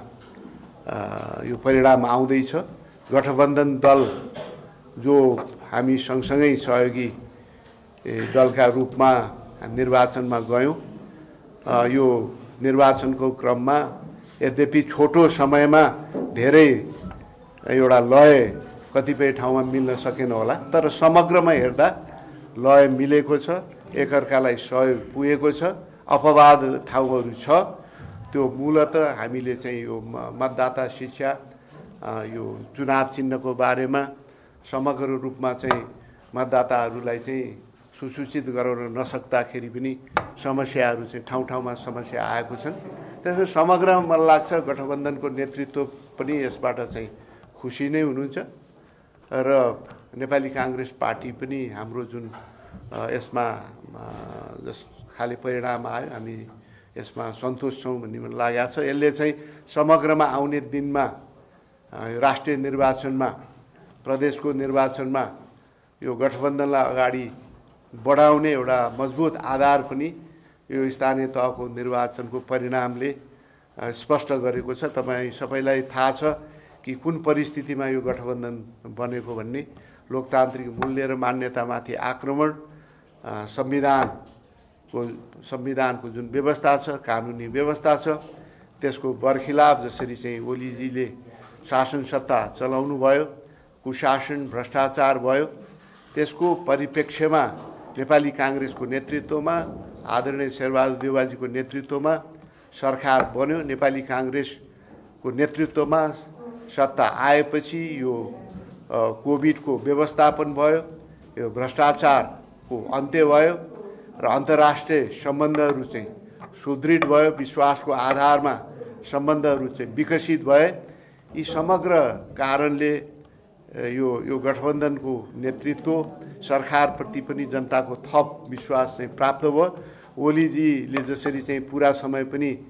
यो परिणाम आउँदैछ। गठबन्धन दल जो हामी सँगसँगै सहयोगी दलका रूपमा निर्वाचनमा गयौँ, यो निर्वाचनको क्रममा यद्यपि छोटो समयमा धेरै एउटा लय कतिपय ठाउँमा मिल्न सकेन होला, तर समग्रमा हेर्दा लय मिलेको छ, एकअर्कालाई सहयोग पुगेको छ। अपवाद ठाउँहरू छ, त्यो मूलतः हामीले चाहिँ यो मतदाता शिक्षा, यो चुनाव चिन्हको बारेमा समग्र रूपमा चाहिँ मतदाताहरूलाई चाहिँ सुसूचित गराउन नसक्दाखेरि पनि समस्याहरू चाहिँ ठाउँ ठाउँमा समस्या आएको छन्। त्यसमा समग्रमा मलाई लाग्छ गठबन्धनको नेतृत्व पनि यसबाट चाहिँ खुसी नै हुनुहुन्छ र नेपाली काङ्ग्रेस पार्टी पनि हाम्रो जुन यसमा जस खाली परिणाम आयो हामी यसमा सन्तोष छौँ भन्ने मलाई लागेको छ। यसले चाहिँ समग्रमा आउने दिनमा राष्ट्रिय निर्वाचनमा, प्रदेशको निर्वाचनमा यो गठबन्धनलाई अगाडि बढाउने एउटा मजबुत आधार पनि यो स्थानीय तहको निर्वाचनको परिणामले स्पष्ट गरेको छ। तपाईँ सबैलाई थाहा छ कि कुन परिस्थितिमा यो गठबन्धन बनेको भन्ने। लोकतान्त्रिक मूल्य र मान्यतामाथि आक्रमण, संविधानको संविधानको जुन व्यवस्था छ, कानुनी व्यवस्था छ, त्यसको बरखिलाफ जसरी चाहिँ ओलीजीले शासन सत्ता चलाउनु भयो, कुशासन भ्रष्टाचार भयो, त्यसको परिप्रेक्ष्यमा नेपाली काङ्ग्रेसको नेतृत्वमा, आदरणीय शेरबहादुर देउवाजीको नेतृत्वमा सरकार बन्यो। नेपाली काङ्ग्रेसको नेतृत्वमा सत्ता आएपछि यो कोभिडको व्यवस्थापन भयो, यो भ्रष्टाचारको अन्त्य भयो र अन्तर्राष्ट्रिय सम्बन्धहरू चाहिँ सुदृढ भयो, विश्वासको आधारमा सम्बन्धहरू चाहिँ विकसित भए। यी समग्र कारणले यो यो गठबन्धनको नेतृत्व, सरकारप्रति पनि जनताको थप विश्वास चाहिँ प्राप्त भयो। ओलीजीले जसरी चाहिँ पुरा समय पनि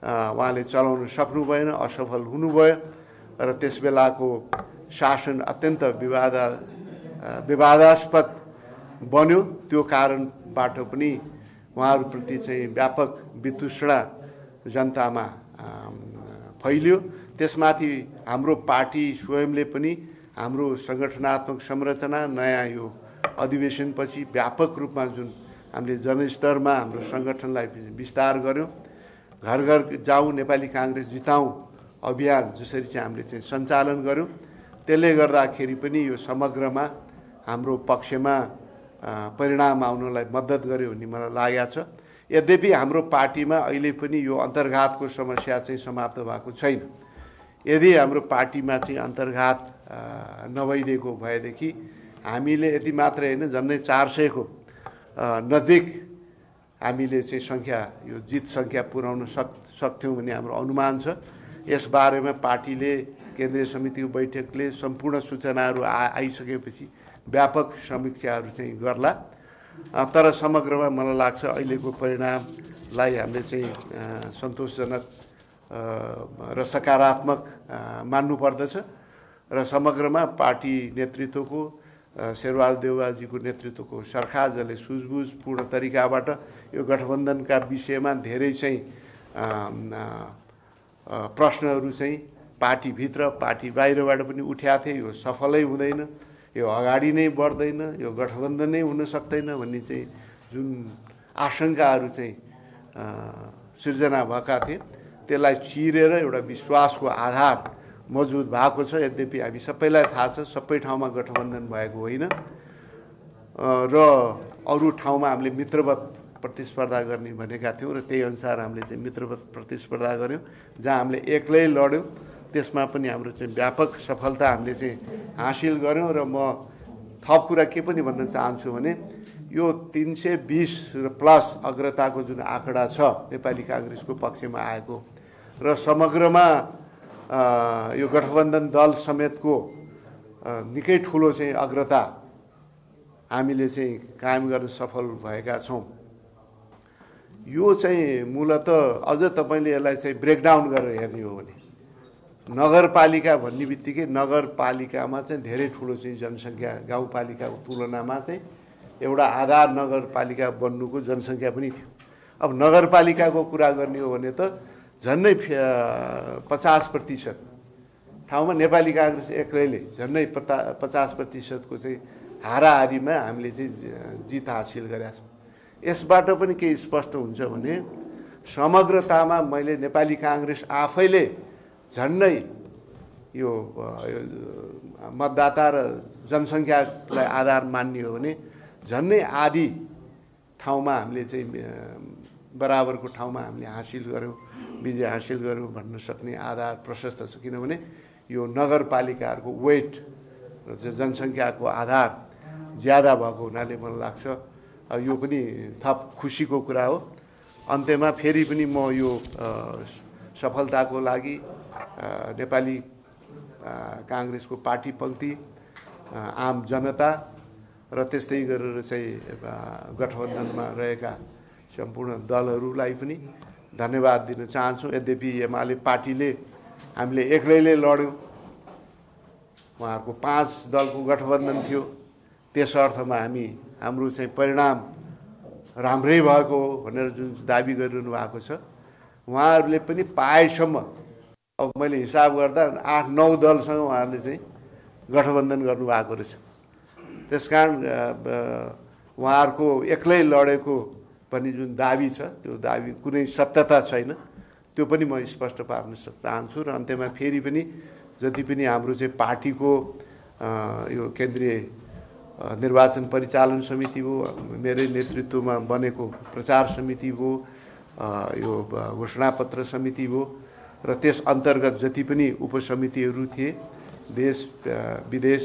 उहाँले चलाउन सक्नु भएन, असफल हुनुभयो र त्यस बेलाको शासन अत्यन्त विवादा विवादास्पद बन्यो। त्यो कारणबाट पनि उहाँहरूप्रति चाहिँ व्यापक वितृष्णा जनतामा फैलियो। त्यसमाथि हाम्रो पार्टी स्वयंले पनि हाम्रो सङ्गठनात्मक संरचना नयाँ यो अधिवेशनपछि व्यापक रूपमा जुन हामीले जनस्तरमा हाम्रो सङ्गठनलाई विस्तार गऱ्यौँ, घर घर जाउँ नेपाली काङ्ग्रेस जिताउँ अभियान जसरी चाहिँ हामीले चाहिँ सञ्चालन गऱ्यौँ, त्यसले गर्दाखेरि पनि यो समग्रमा हाम्रो पक्षमा परिणाम आउनलाई मद्दत गर्यो भन्ने मलाई लागेको छ। यद्यपि हाम्रो पार्टीमा अहिले पनि यो अन्तर्घातको समस्या चाहिँ समाप्त भएको छैन। यदि हाम्रो पार्टीमा चाहिँ अन्तर्घात नभइदिएको भएदेखि हामीले यति मात्रै होइन, झन्डै चार सयको नजिक हामीले चाहिँ सङ्ख्या यो जित सङ्ख्या पुर्याउन सक् सक्थ्यौँ भन्ने हाम्रो अनुमान छ। यसबारेमा पार्टीले केन्द्रीय समितिको बैठकले सम्पूर्ण सूचनाहरू आ आइसकेपछि व्यापक समीक्षाहरू चाहिँ गर्ला। तर समग्रमा मलाई लाग्छ अहिलेको परिणामलाई हामीले चाहिँ सन्तोषजनक र सकारात्मक मान्नुपर्दछ र समग्रमा पार्टी नेतृत्वको शेरबहादुर देउवाजीको नेतृत्वको सरकार जसले सुझबुझपूर्ण तरिकाबाट यो गठबन्धनका विषयमा धेरै चाहिँ प्रश्नहरू चाहिँ पार्टीभित्र पार्टी बाहिरबाट पनि उठ्याएको थिए। यो सफलै हुँदैन, यो अगाडि नै बढ्दैन, यो गठबन्धन नै हुन सक्दैन भन्ने चाहिँ जुन आशंकाहरू चाहिँ सिर्जना भएका थिए, त्यसलाई चिरेर एउटा विश्वासको आधार मजबुत भएको छ। यद्यपि हामी सबैलाई थाहा छ सबै ठाउँमा गठबन्धन भएको होइन र अरू ठाउँमा हामीले मित्रवत प्रतिस्पर्धा गर्ने भनेका थियौँ र त्यही अनुसार हामीले चाहिँ मित्रवत प्रतिस्पर्धा गऱ्यौँ। जहाँ हामीले एक्लै लड्यौँ त्यसमा पनि हाम्रो चाहिँ व्यापक सफलता हामीले चाहिँ हासिल गऱ्यौँ र म थप कुरा के पनि भन्न चाहन्छु भने यो तीन सय बिस र प्लस अग्रताको जुन आँकडा छ नेपाली काङ्ग्रेसको पक्षमा आएको र समग्रमा यो गठबन्धन दल समेतको निकै ठुलो चाहिँ अग्रता हामीले चाहिँ कायम गर्न सफल भएका छौँ। यो चाहिँ मूलत अझ तपाईँले यसलाई चाहिँ ब्रेकडाउन गरेर हेर्ने हो भने नगरपालिका भन्ने बित्तिकै नगरपालिकामा चाहिँ धेरै ठुलो चाहिँ जनसङ्ख्या गाउँपालिकाको तुलनामा चाहिँ एउटा आधार नगरपालिका बन्नुको जनसङ्ख्या पनि थियो। अब नगरपालिकाको कुरा गर्ने हो भने त झन्डै पचास प्रतिशत ठाउँमा नेपाली काङ्ग्रेस एक्लैले झन्डै पता पचास प्रतिशतको चाहिँ हाराहारीमा हामीले चाहिँ जित हासिल गरेका छौँ। यसबाट पनि के स्पष्ट हुन्छ भने समग्रतामा मैले नेपाली काङ्ग्रेस आफैले झन्डै यो मतदाता र जनसङ्ख्यालाई आधार मान्ने हो भने झन्डै आधी ठाउँमा हामीले चाहिँ बराबरको ठाउँमा हामीले हासिल गऱ्यौँ, विजय हासिल गऱ्यौँ भन्न सक्ने आधार प्रशस्त छ। किनभने यो नगरपालिकाहरूको वेट र जनसङ्ख्याको आधार ज्यादा भएको हुनाले मलाई लाग्छ यो पनि थप खुसीको कुरा हो। अन्त्यमा फेरि पनि म यो सफलताको लागि नेपाली काङ्ग्रेसको पार्टी पङ्क्ति, आम जनता र त्यस्तै गरेर चाहिँ गठबन्धनमा रहेका सम्पूर्ण दलहरूलाई पनि धन्यवाद दिन चाहन्छु। यद्यपि एमाले पार्टीले हामीले एक्लैले लड्यौँ, उहाँहरूको पाँच दलको गठबन्धन थियो, त्यस अर्थमा हामी हाम्रो चाहिँ परिणाम राम्रै भएको हो भनेर जुन दाबी गरिरहनु भएको छ उहाँहरूले पनि पाएसम्म, अब मैले हिसाब गर्दा आठ नौ दलसँग उहाँहरूले चाहिँ गठबन्धन गर्नुभएको रहेछ। त्यसकारण उहाँहरूको एक्लै लडेको पनि जुन दाबी छ त्यो दाबी कुनै सत्यता छैन, त्यो पनि म स्पष्ट पार्न चाहन्छु। र अन्त्यमा फेरि पनि जति पनि हाम्रो चाहिँ पार्टीको यो केन्द्रीय निर्वाचन परिचालन समिति हो, मेरै नेतृत्वमा बनेको प्रचार समिति हो, यो घोषणापत्र समिति हो र त्यस अन्तर्गत जति पनि उपसमितिहरू थिए देश विदेश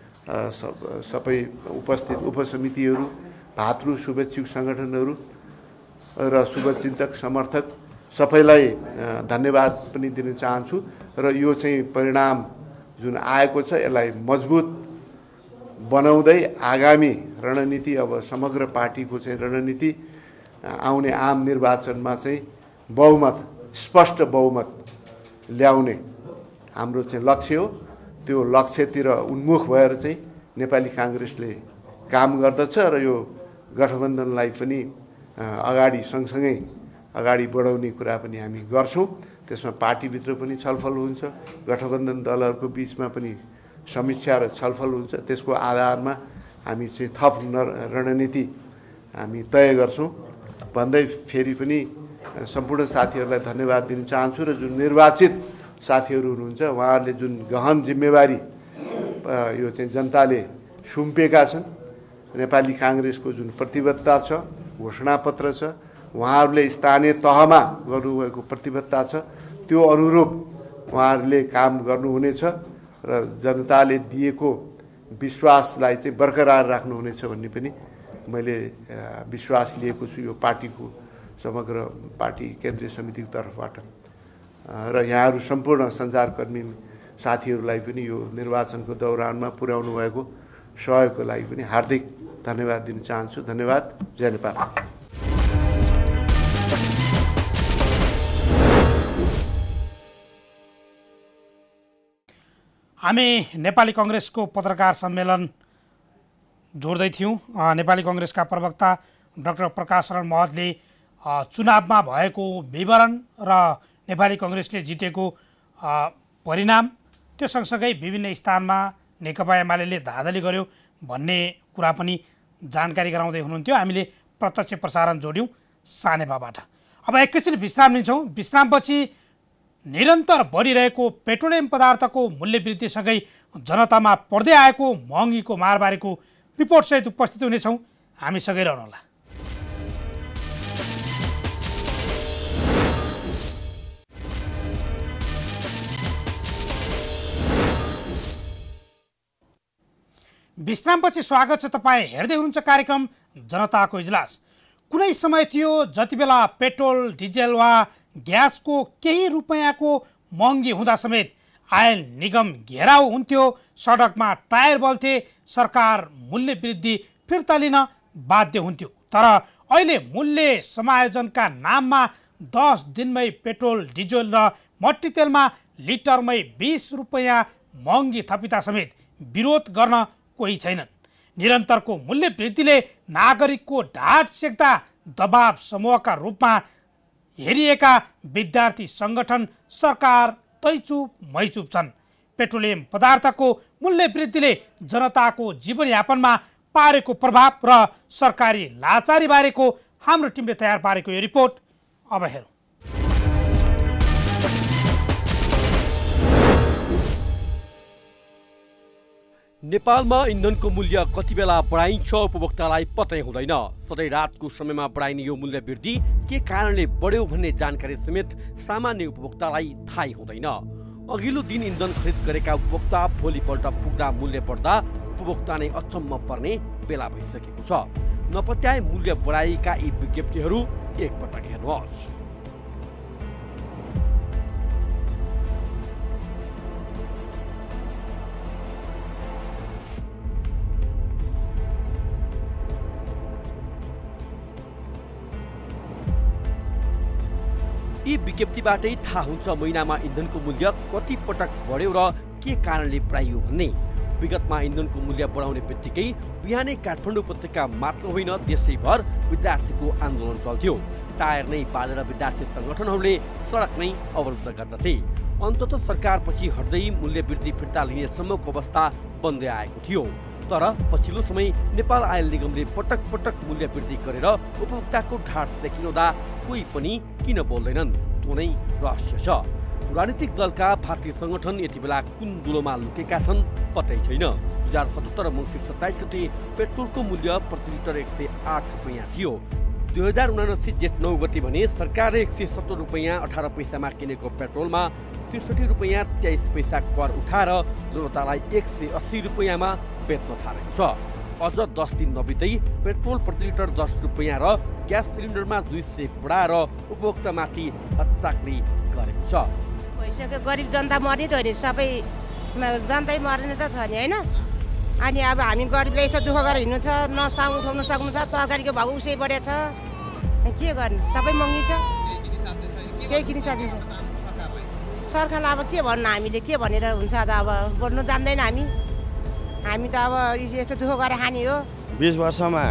सबै उपस्थित उपसमितिहरू, भातृ शुभेच्छुक सङ्गठनहरू र शुभचिन्तक समर्थक सबैलाई धन्यवाद पनि दिन चाहन्छु। र यो चाहिँ परिणाम जुन आएको छ यसलाई मजबुत बनाउँदै आगामी रणनीति, अब समग्र पार्टीको चाहिँ रणनीति आउने आम निर्वाचनमा चाहिँ बहुमत स्पष्ट बहुमत ल्याउने हाम्रो चाहिँ लक्ष्य हो। त्यो लक्ष्यतिर उन्मुख भएर चाहिँ नेपाली काङ्ग्रेसले काम गर्दछ र यो गठबन्धनलाई पनि अगाडि सँगसँगै अगाडि बढाउने कुरा पनि हामी गर्छौँ। त्यसमा पार्टीभित्र पनि छलफल हुन्छ, गठबन्धन दलहरूको बिचमा पनि समीक्षा र छलफल हुन्छ। त्यसको आधारमा हामी चाहिँ थप रणनीति हामी तय गर्छौँ भन्दै फेरि पनि सम्पूर्ण साथीहरूलाई धन्यवाद दिन चाहन्छु र जुन निर्वाचित साथीहरू हुनुहुन्छ उहाँहरूले जुन गहन जिम्मेवारी यो चाहिँ जनताले सुम्पेका छन्, नेपाली काङ्ग्रेसको जुन प्रतिबद्धता छ, घोषणापत्र छ, उहाँहरूले स्थानीय तहमा गर्नुभएको प्रतिबद्धता छ, त्यो अनुरूप उहाँहरूले काम गर्नुहुनेछ र जनताले दिएको विश्वासलाई चाहिँ बरकरार राख्नुहुनेछ भन्ने पनि मैले विश्वास लिएको छु यो पार्टीको समग्र पार्टी केन्द्रीय समितिको तर्फबाट। र यहाँहरू सम्पूर्ण सञ्चारकर्मी साथीहरूलाई पनि यो निर्वाचनको दौरानमा पुर्याउनु भएको सहयोगको लागि पनि हार्दिक धन्यवाद दिन चाहन्छु। धन्यवाद। जय नेपाल। हामी नेपाली कङ्ग्रेसको पत्रकार सम्मेलन जोड्दै थियौँ। नेपाली कङ्ग्रेसका प्रवक्ता डाक्टर प्रकाश शरण महतले चुनावमा भएको विवरण र नेपाली कङ्ग्रेसले जितेको परिणाम, त्यो सँगसँगै विभिन्न स्थानमा नेकपा एमाले धाँधली गर्यो भन्ने कुरा पनि जानकारी गराउँदै हुनुहुन्थ्यो। हामीले प्रत्यक्ष प्रसारण जोड्यौँ सानेपाबाट। अब एकैछिन विश्राम लिन्छौँ। विश्रामपछि निरन्तर बढिरहेको पेट्रोलियम पदार्थको मूल्य वृद्धिसँगै जनतामा पर्दै आएको महँगीको मारबारेको रिपोर्टसहित उपस्थित हुनेछौँ। हामीसँगै रहनुहोला। विश्रामपछि स्वागत छ। तपाईँ हेर्दै हुनुहुन्छ कार्यक्रम जनताको इजलास। कुनै समय थियो जति बेला पेट्रोल डिजेल वा ग्यासको केही रुपियाँको महँगी हुँदा समेत आयल निगम घेराउ हुन्थ्यो, सडकमा टायर बल्थे, सरकार मूल्य वृद्धि फिर्ता लिन बाध्य हुन्थ्यो। तर अहिले मूल्य समायोजनका नाममा दस दिनमै पेट्रोल डिजेल र मट्टी तेलमा लिटरमै बिस रुपियाँ महँगी थपिँदा समेत विरोध गर्न कोही छैनन्। निरन्तरको मूल्य वृद्धिले नागरिकको ढाड सेक्दा दबाव समूहका रूपमा हेरिएका विद्यार्थी सङ्गठन सरकार तैचुप मैचुप छन्। पेट्रोलियम पदार्थको मूल्य वृद्धिले जनताको जीवनयापनमा पारेको प्रभाव र सरकारी लाचारी बारेको हाम्रो टिमले तयार पारेको यो रिपोर्ट अब हेरौँ। नेपालमा इन्धनको मूल्य कति बेला बढाइन्छ उपभोक्तालाई पत्तै हुँदैन। सधैँ रातको समयमा बढाइने यो मूल्य वृद्धि के कारणले बढ्यो भन्ने जानकारी समेत सामान्य उपभोक्तालाई थाहै हुँदैन। अघिल्लो दिन इन्धन खरिद गरेका उपभोक्ता भोलिपल्ट पुग्दा मूल्य बढ्दा उपभोक्ता नै अचम्म पर्ने बेला भइसकेको छ। नपत्याए मूल्य बढाइएका यी विज्ञप्तिहरू एकपटक हेर्नुहोस्। यी विज्ञप्तिबाटै थाहा हुन्छ महिनामा इन्धनको मूल्य कति पटक बढ्यो र के कारणले बढाइयो भन्ने। विगतमा इन्धनको मूल्य बढाउने बित्तिकै बिहानै काठमाडौँ उपत्यका मात्र होइन देशैभर विद्यार्थीको आन्दोलन चल्थ्यो। टायर नै बालेर विद्यार्थी सङ्गठनहरूले सडक नै अवरुद्ध गर्दथे। अन्ततः सरकारपछि हट्दै मूल्य वृद्धि फिर्ता लिनेसम्मको अवस्था बन्दै आएको थियो। तर पछिल्लो समय नेपाल आयल निगमले पटक पटक मूल्य वृद्धि गरेर उपभोक्ताको ढाड सेकिँदा कोही पनि किन बोल्दैनन्, त्यो नै रहस्य छ। राजनीतिक दलका भारतीय सङ्गठन यति बेला कुन दुलोमा लुकेका छन् पत्तै छैन। दुई हजार सतहत्तर मङ्सिर सत्ताइस गते पेट्रोलको मूल्य प्रति लिटर एक सय आठ रुपियाँ थियो। दुई हजार उनासी जेठ नौ गते भने सरकारले एक सय सत्तर रुपियाँ अठार पैसामा किनेको पेट्रोलमा त्रिसठी रुपियाँ तेइस पैसा कर उठाएर जनतालाई एक सय अस्सी रुपियाँमा बेच्न थालेको छ। अझ दस दिन नबित्दै पेट्रोल प्रति लिटर दस रुपियाँ र ग्यास सिलिन्डरमा दुई सय बढाएर उपभोक्तामाथि अचाक्री गरेको छ। भइसक्यो, गरिब जनता मरि त नि, सबै जनतै मर्ने त छ नि होइन। अनि अब हामी गरिबले यस्तो दुःख गरेर हिँड्नु छ, न साउ उठाउनु सक्नु छ, तरकारीको भाउ उसै बढेको छ, के गर्नु, सबै महँगी छ। त्यही किनि सकिन्छ सरकारलाई अब के भन्नु हामीले के भनेर हुन्छ त अब बोल्नु जान्दैन हामी हामी त अब यस्तो दुःख गरेर खाने हो बीस वर्षमा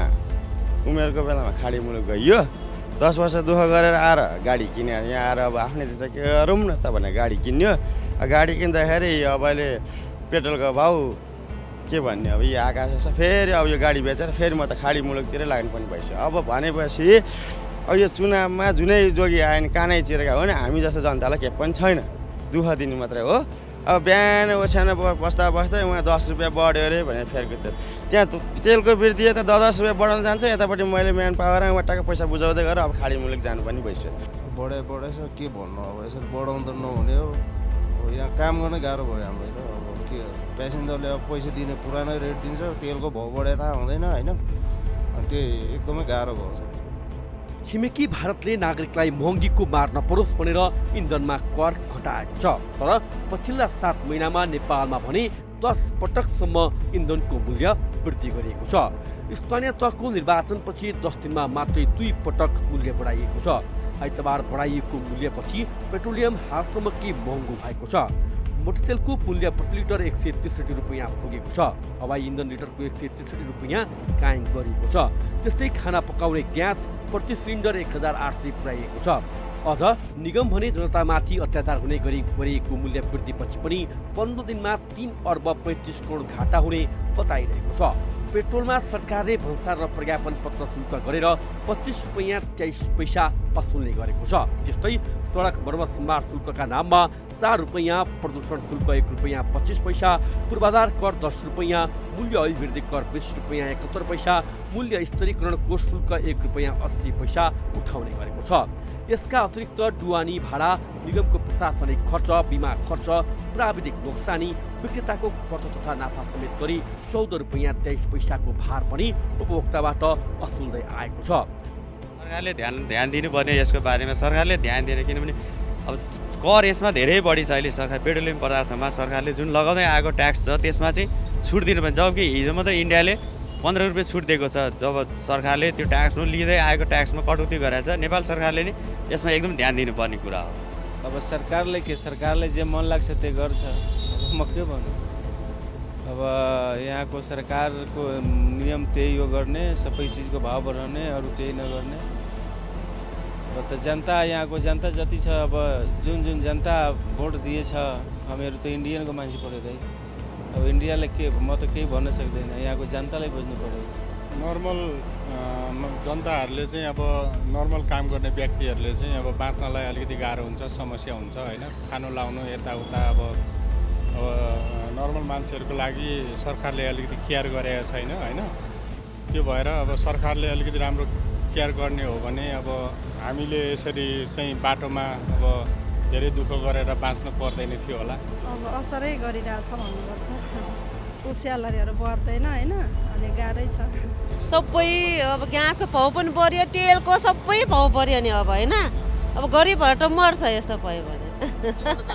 उमेरको बेलामा खाडी मुलुक गइयो दस वर्ष दुःख गरेर आएर गाडी किन्यो यहाँ आएर अब आफ्नै देश के गरौँ न त भनेर गाडी किन्यो गाडी किन्दाखेरि अब अहिले पेट्रोलको भाउ के भन्ने अब यो आकाश छ फेरि अब यो गाडी बेचेर फेरि म त खाडी मुलुकतिरै लाग्नु पनि भइसक्यो अब भनेपछि अब यो चुनावमा जुनै जोगी आयो भने कानै चिरेका हो भने हामी जस्तो जनतालाई केही पनि छैन दुःख दिने मात्रै हो अब बिहान ओछ्यान बस्दा बस्दै उहाँ दस रुपियाँ बढ्यो अरे भनेर फेरको तेल त्यहाँ तेलको वृद्धि यता दस दस रुपियाँ बढाउन जान्छ यतापट्टि मैले म्यान पावर टक्क पैसा बुझाउँदै गरेर अब खाडी मुलुक जानु पनि भइसक्यो बढाइ बढाएछ के भन्नु अब यसरी बढाउनु त नहुने हो अब यहाँ काम गर्न गाह्रो भयो हामीलाई त अब के प्यासेन्जरले अब पैसा दिने पुरानो रेट दिन्छ तेलको भाउ बढे त हुँदैन होइन अनि त्यो एकदमै गाह्रो भएको छ छिमेकी भारतले नागरिकलाई महँगीको मार नपरोस् भनेर इन्धनमा कर घटाएको छ तर पछिल्ला सात महिनामा नेपालमा भने दस पटकसम्म इन्धनको मूल्य वृद्धि गरिएको छ स्थानीय तहको निर्वाचनपछि दस दिनमा मात्रै दुई पटक मूल्य बढाइएको छ आइतबार बढाइएको मूल्यपछि पेट्रोलियम हालसम्म के महँगो भएको छ मोटरतेलको मूल्य प्रति लिटर एक सय त्रिसठी रुपियाँ पुगेको छ हवाई इन्धन लिटरको एक सय त्रिसठी रुपियाँ कायम गरिएको छ त्यस्तै खाना पकाउने ग्यास प्रति सिलिन्डर एक हजार आठ सय पुर्याइएको छ अझ निगम भने जनतामाथि अत्याचार हुने गरी गरिएको मूल्य वृद्धिपछि पनि पन्ध्र दिनमा तीन अर्ब पैँतिस करोड घाटा हुने बताइरहेको छ पेट्रोलमा सरकारले भन्सार र प्रज्ञापन पत्र शुल्क गरेर पच्चिस रुपियाँ तेइस पैसा असुल्ने गरेको छ त्यस्तै सडक मर्मत सम्भार शुल्कका नाममा चार रुपियाँ प्रदूषण शुल्क एक रुपियाँ पच्चिस पैसा पूर्वाधार कर दस रुपियाँ मूल्य अभिवृद्धि कर बिस रुपियाँ एकहत्तर पैसा मूल्य स्तरीकरण कोष शुल्क एक रुपियाँ अस्सी पैसा उठाउने गरेको छ यसका अतिरिक्त डुवानी भाडा निगमको प्रशासनिक खर्च बिमा खर्च प्राविधिक नोक्सानी विक्रेताको खर्च तथा नाफा समेत गरी चौध रुपियाँ तेइस पैसाको भार पनि उपभोक्ताबाट असुल्दै आएको छ सरकारले ध्यान ध्यान दिनुपर्ने यसको बारेमा सरकारले ध्यान दिने किनभने अब कर यसमा धेरै बढी छ अहिले सरकार पेट्रोलियम पदार्थमा सरकारले जुन लगाउँदै आएको ट्याक्स छ त्यसमा चाहिँ छुट दिनुपर्ने जबकि हिजो मात्रै इन्डियाले पन्ध्र रुपियाँ छुट दिएको छ जब सरकारले त्यो ट्याक्समा लिँदै आएको ट्याक्समा कटौती गरेको छ नेपाल सरकारले नि यसमा एकदम ध्यान दिनुपर्ने कुरा हो अब सरकारले के सरकारले जे मन लाग्छ त्यो गर्छ अब म के भन्नु अब यहाँको सरकारको नियम त्यही हो गर्ने सबै चिजको भाव बढाउने अरू केही नगर्ने अब त जनता यहाँको जनता जति छ अब जुन जुन जनता भोट दिएछ हामीहरू त इन्डियनको मान्छे पऱ्यो त अब इन्डियाले के म त केही भन्न सक्दैन यहाँको जनतालाई बुझ्नु पऱ्यो नर्मल जनताहरूले चाहिँ अब नर्मल काम गर्ने व्यक्तिहरूले चाहिँ अब बाँच्नलाई अलिकति गाह्रो हुन्छ समस्या हुन्छ होइन खानु लाउनु यताउता अब अब नर्मल मान्छेहरूको लागि सरकारले अलिकति केयर गरेको छैन होइन त्यो भएर अब सरकारले अलिकति राम्रो केयर गर्ने हो भने अब हामीले यसरी चाहिँ बाटोमा अब धेरै दुःख गरेर बाँच्नु पर्दैन थियो होला अब असरै गरिरहेछ भन्नुपर्छ स्यालेरीहरू बढ्दैन होइन अनि गाह्रै छ सबै अब ग्यासको भाउ पनि बढ्यो तेलको सबै भाउ बढ्यो नि अब होइन अब गरिबहरू त मर्छ यस्तो भयो भने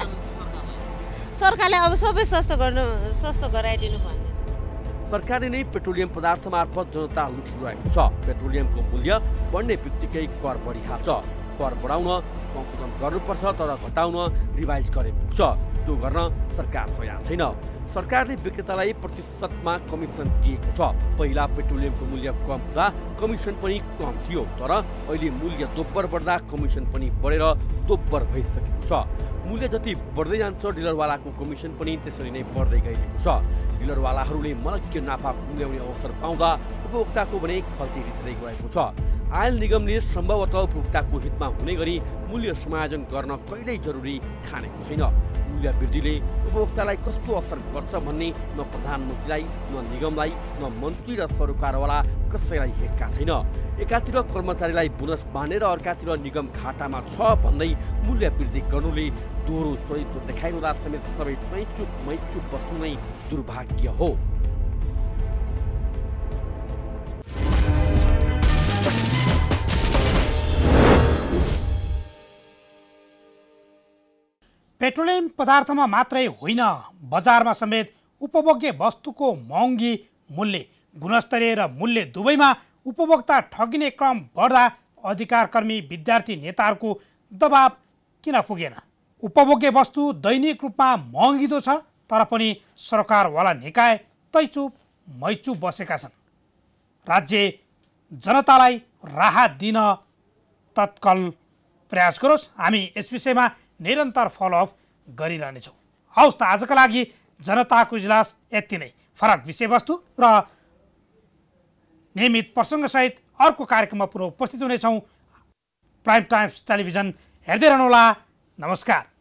सरकारले अब सबै सस्तो गर्नु सस्तो गराइदिनु पर्ने सरकारले नै पेट्रोलियम पदार्थ मार्फत जनता लुटिरहेको छ पेट्रोलियमको मूल्य बढ्ने बित्तिकै कर बढिहाल्छ कर बढाउन संशोधन गर्नुपर्छ तर घटाउन रिभाइज गरेको छ त्यो गर्न सरकार तयार छैन सरकारले विक्रेतालाई प्रतिशतमा कमिसन दिएको छ पहिला पेट्रोलियमको मूल्य कम हुँदा कमिसन पनि कम थियो तर अहिले मूल्य दोब्बर बढ्दा कमिसन पनि बढेर दोब्बर भइसकेको छ मूल्य जति बढ्दै जान्छ डिलरवालाको कमिसन पनि त्यसरी नै बढ्दै गइरहेको छ डिलरवालाहरूले मलक्य नाफा कुम्ल्याउने अवसर पाउँदा उपभोक्ताको भने खल्ती रित्दै गएको छ आयल निगमले सम्भवतः उपभोक्ताको हितमा हुने गरी मूल्य समायोजन गर्न कहिल्यै जरुरी ठानेको छैन मूल्य वृद्धिले उपभोक्तालाई कस्तो असर गर्छ भन्ने न प्रधानमन्त्रीलाई न निगमलाई न मन्त्री र सरकारवाला कसैलाई हेक्का छैन एकातिर कर्मचारीलाई बोनस बाँडेर अर्कातिर निगम घाटामा छ भन्दै मूल्य वृद्धि गर्नुले दोहोरो चरित्र देखाइरहँदा समेत सबै तैचुप मैचुप बस्नु नै दुर्भाग्य हो पेट्रोलियम पदार्थमा मात्रै होइन बजारमा समेत उपभोग्य वस्तुको महँगी मूल्य गुणस्तरीय र मूल्य दुवैमा उपभोक्ता ठगिने क्रम बढ्दा अधिकारकर्मी विद्यार्थी नेताहरूको दबाब किन पुगेन? उपभोग्य वस्तु दैनिक रूपमा महँगिदो छ, तर पनि सरकारवाला निकाय तैचुप मैचुप बसेका छन्। राज्य जनतालाई राहत दिन तत्काल प्रयास गरोस्। हामी यस विषयमा निरन्तर फलोअप गरिरहनेछौँ। हवस् त, आजका लागि जनताको इजलास यति नै। फरक विषयवस्तु र नियमित प्रसङ्गसहित अर्को कार्यक्रममा पुनः उपस्थित हुनेछौँ। प्राइम टाइम्स टेलिभिजन हेर्दै रहनुहोला। नमस्कार।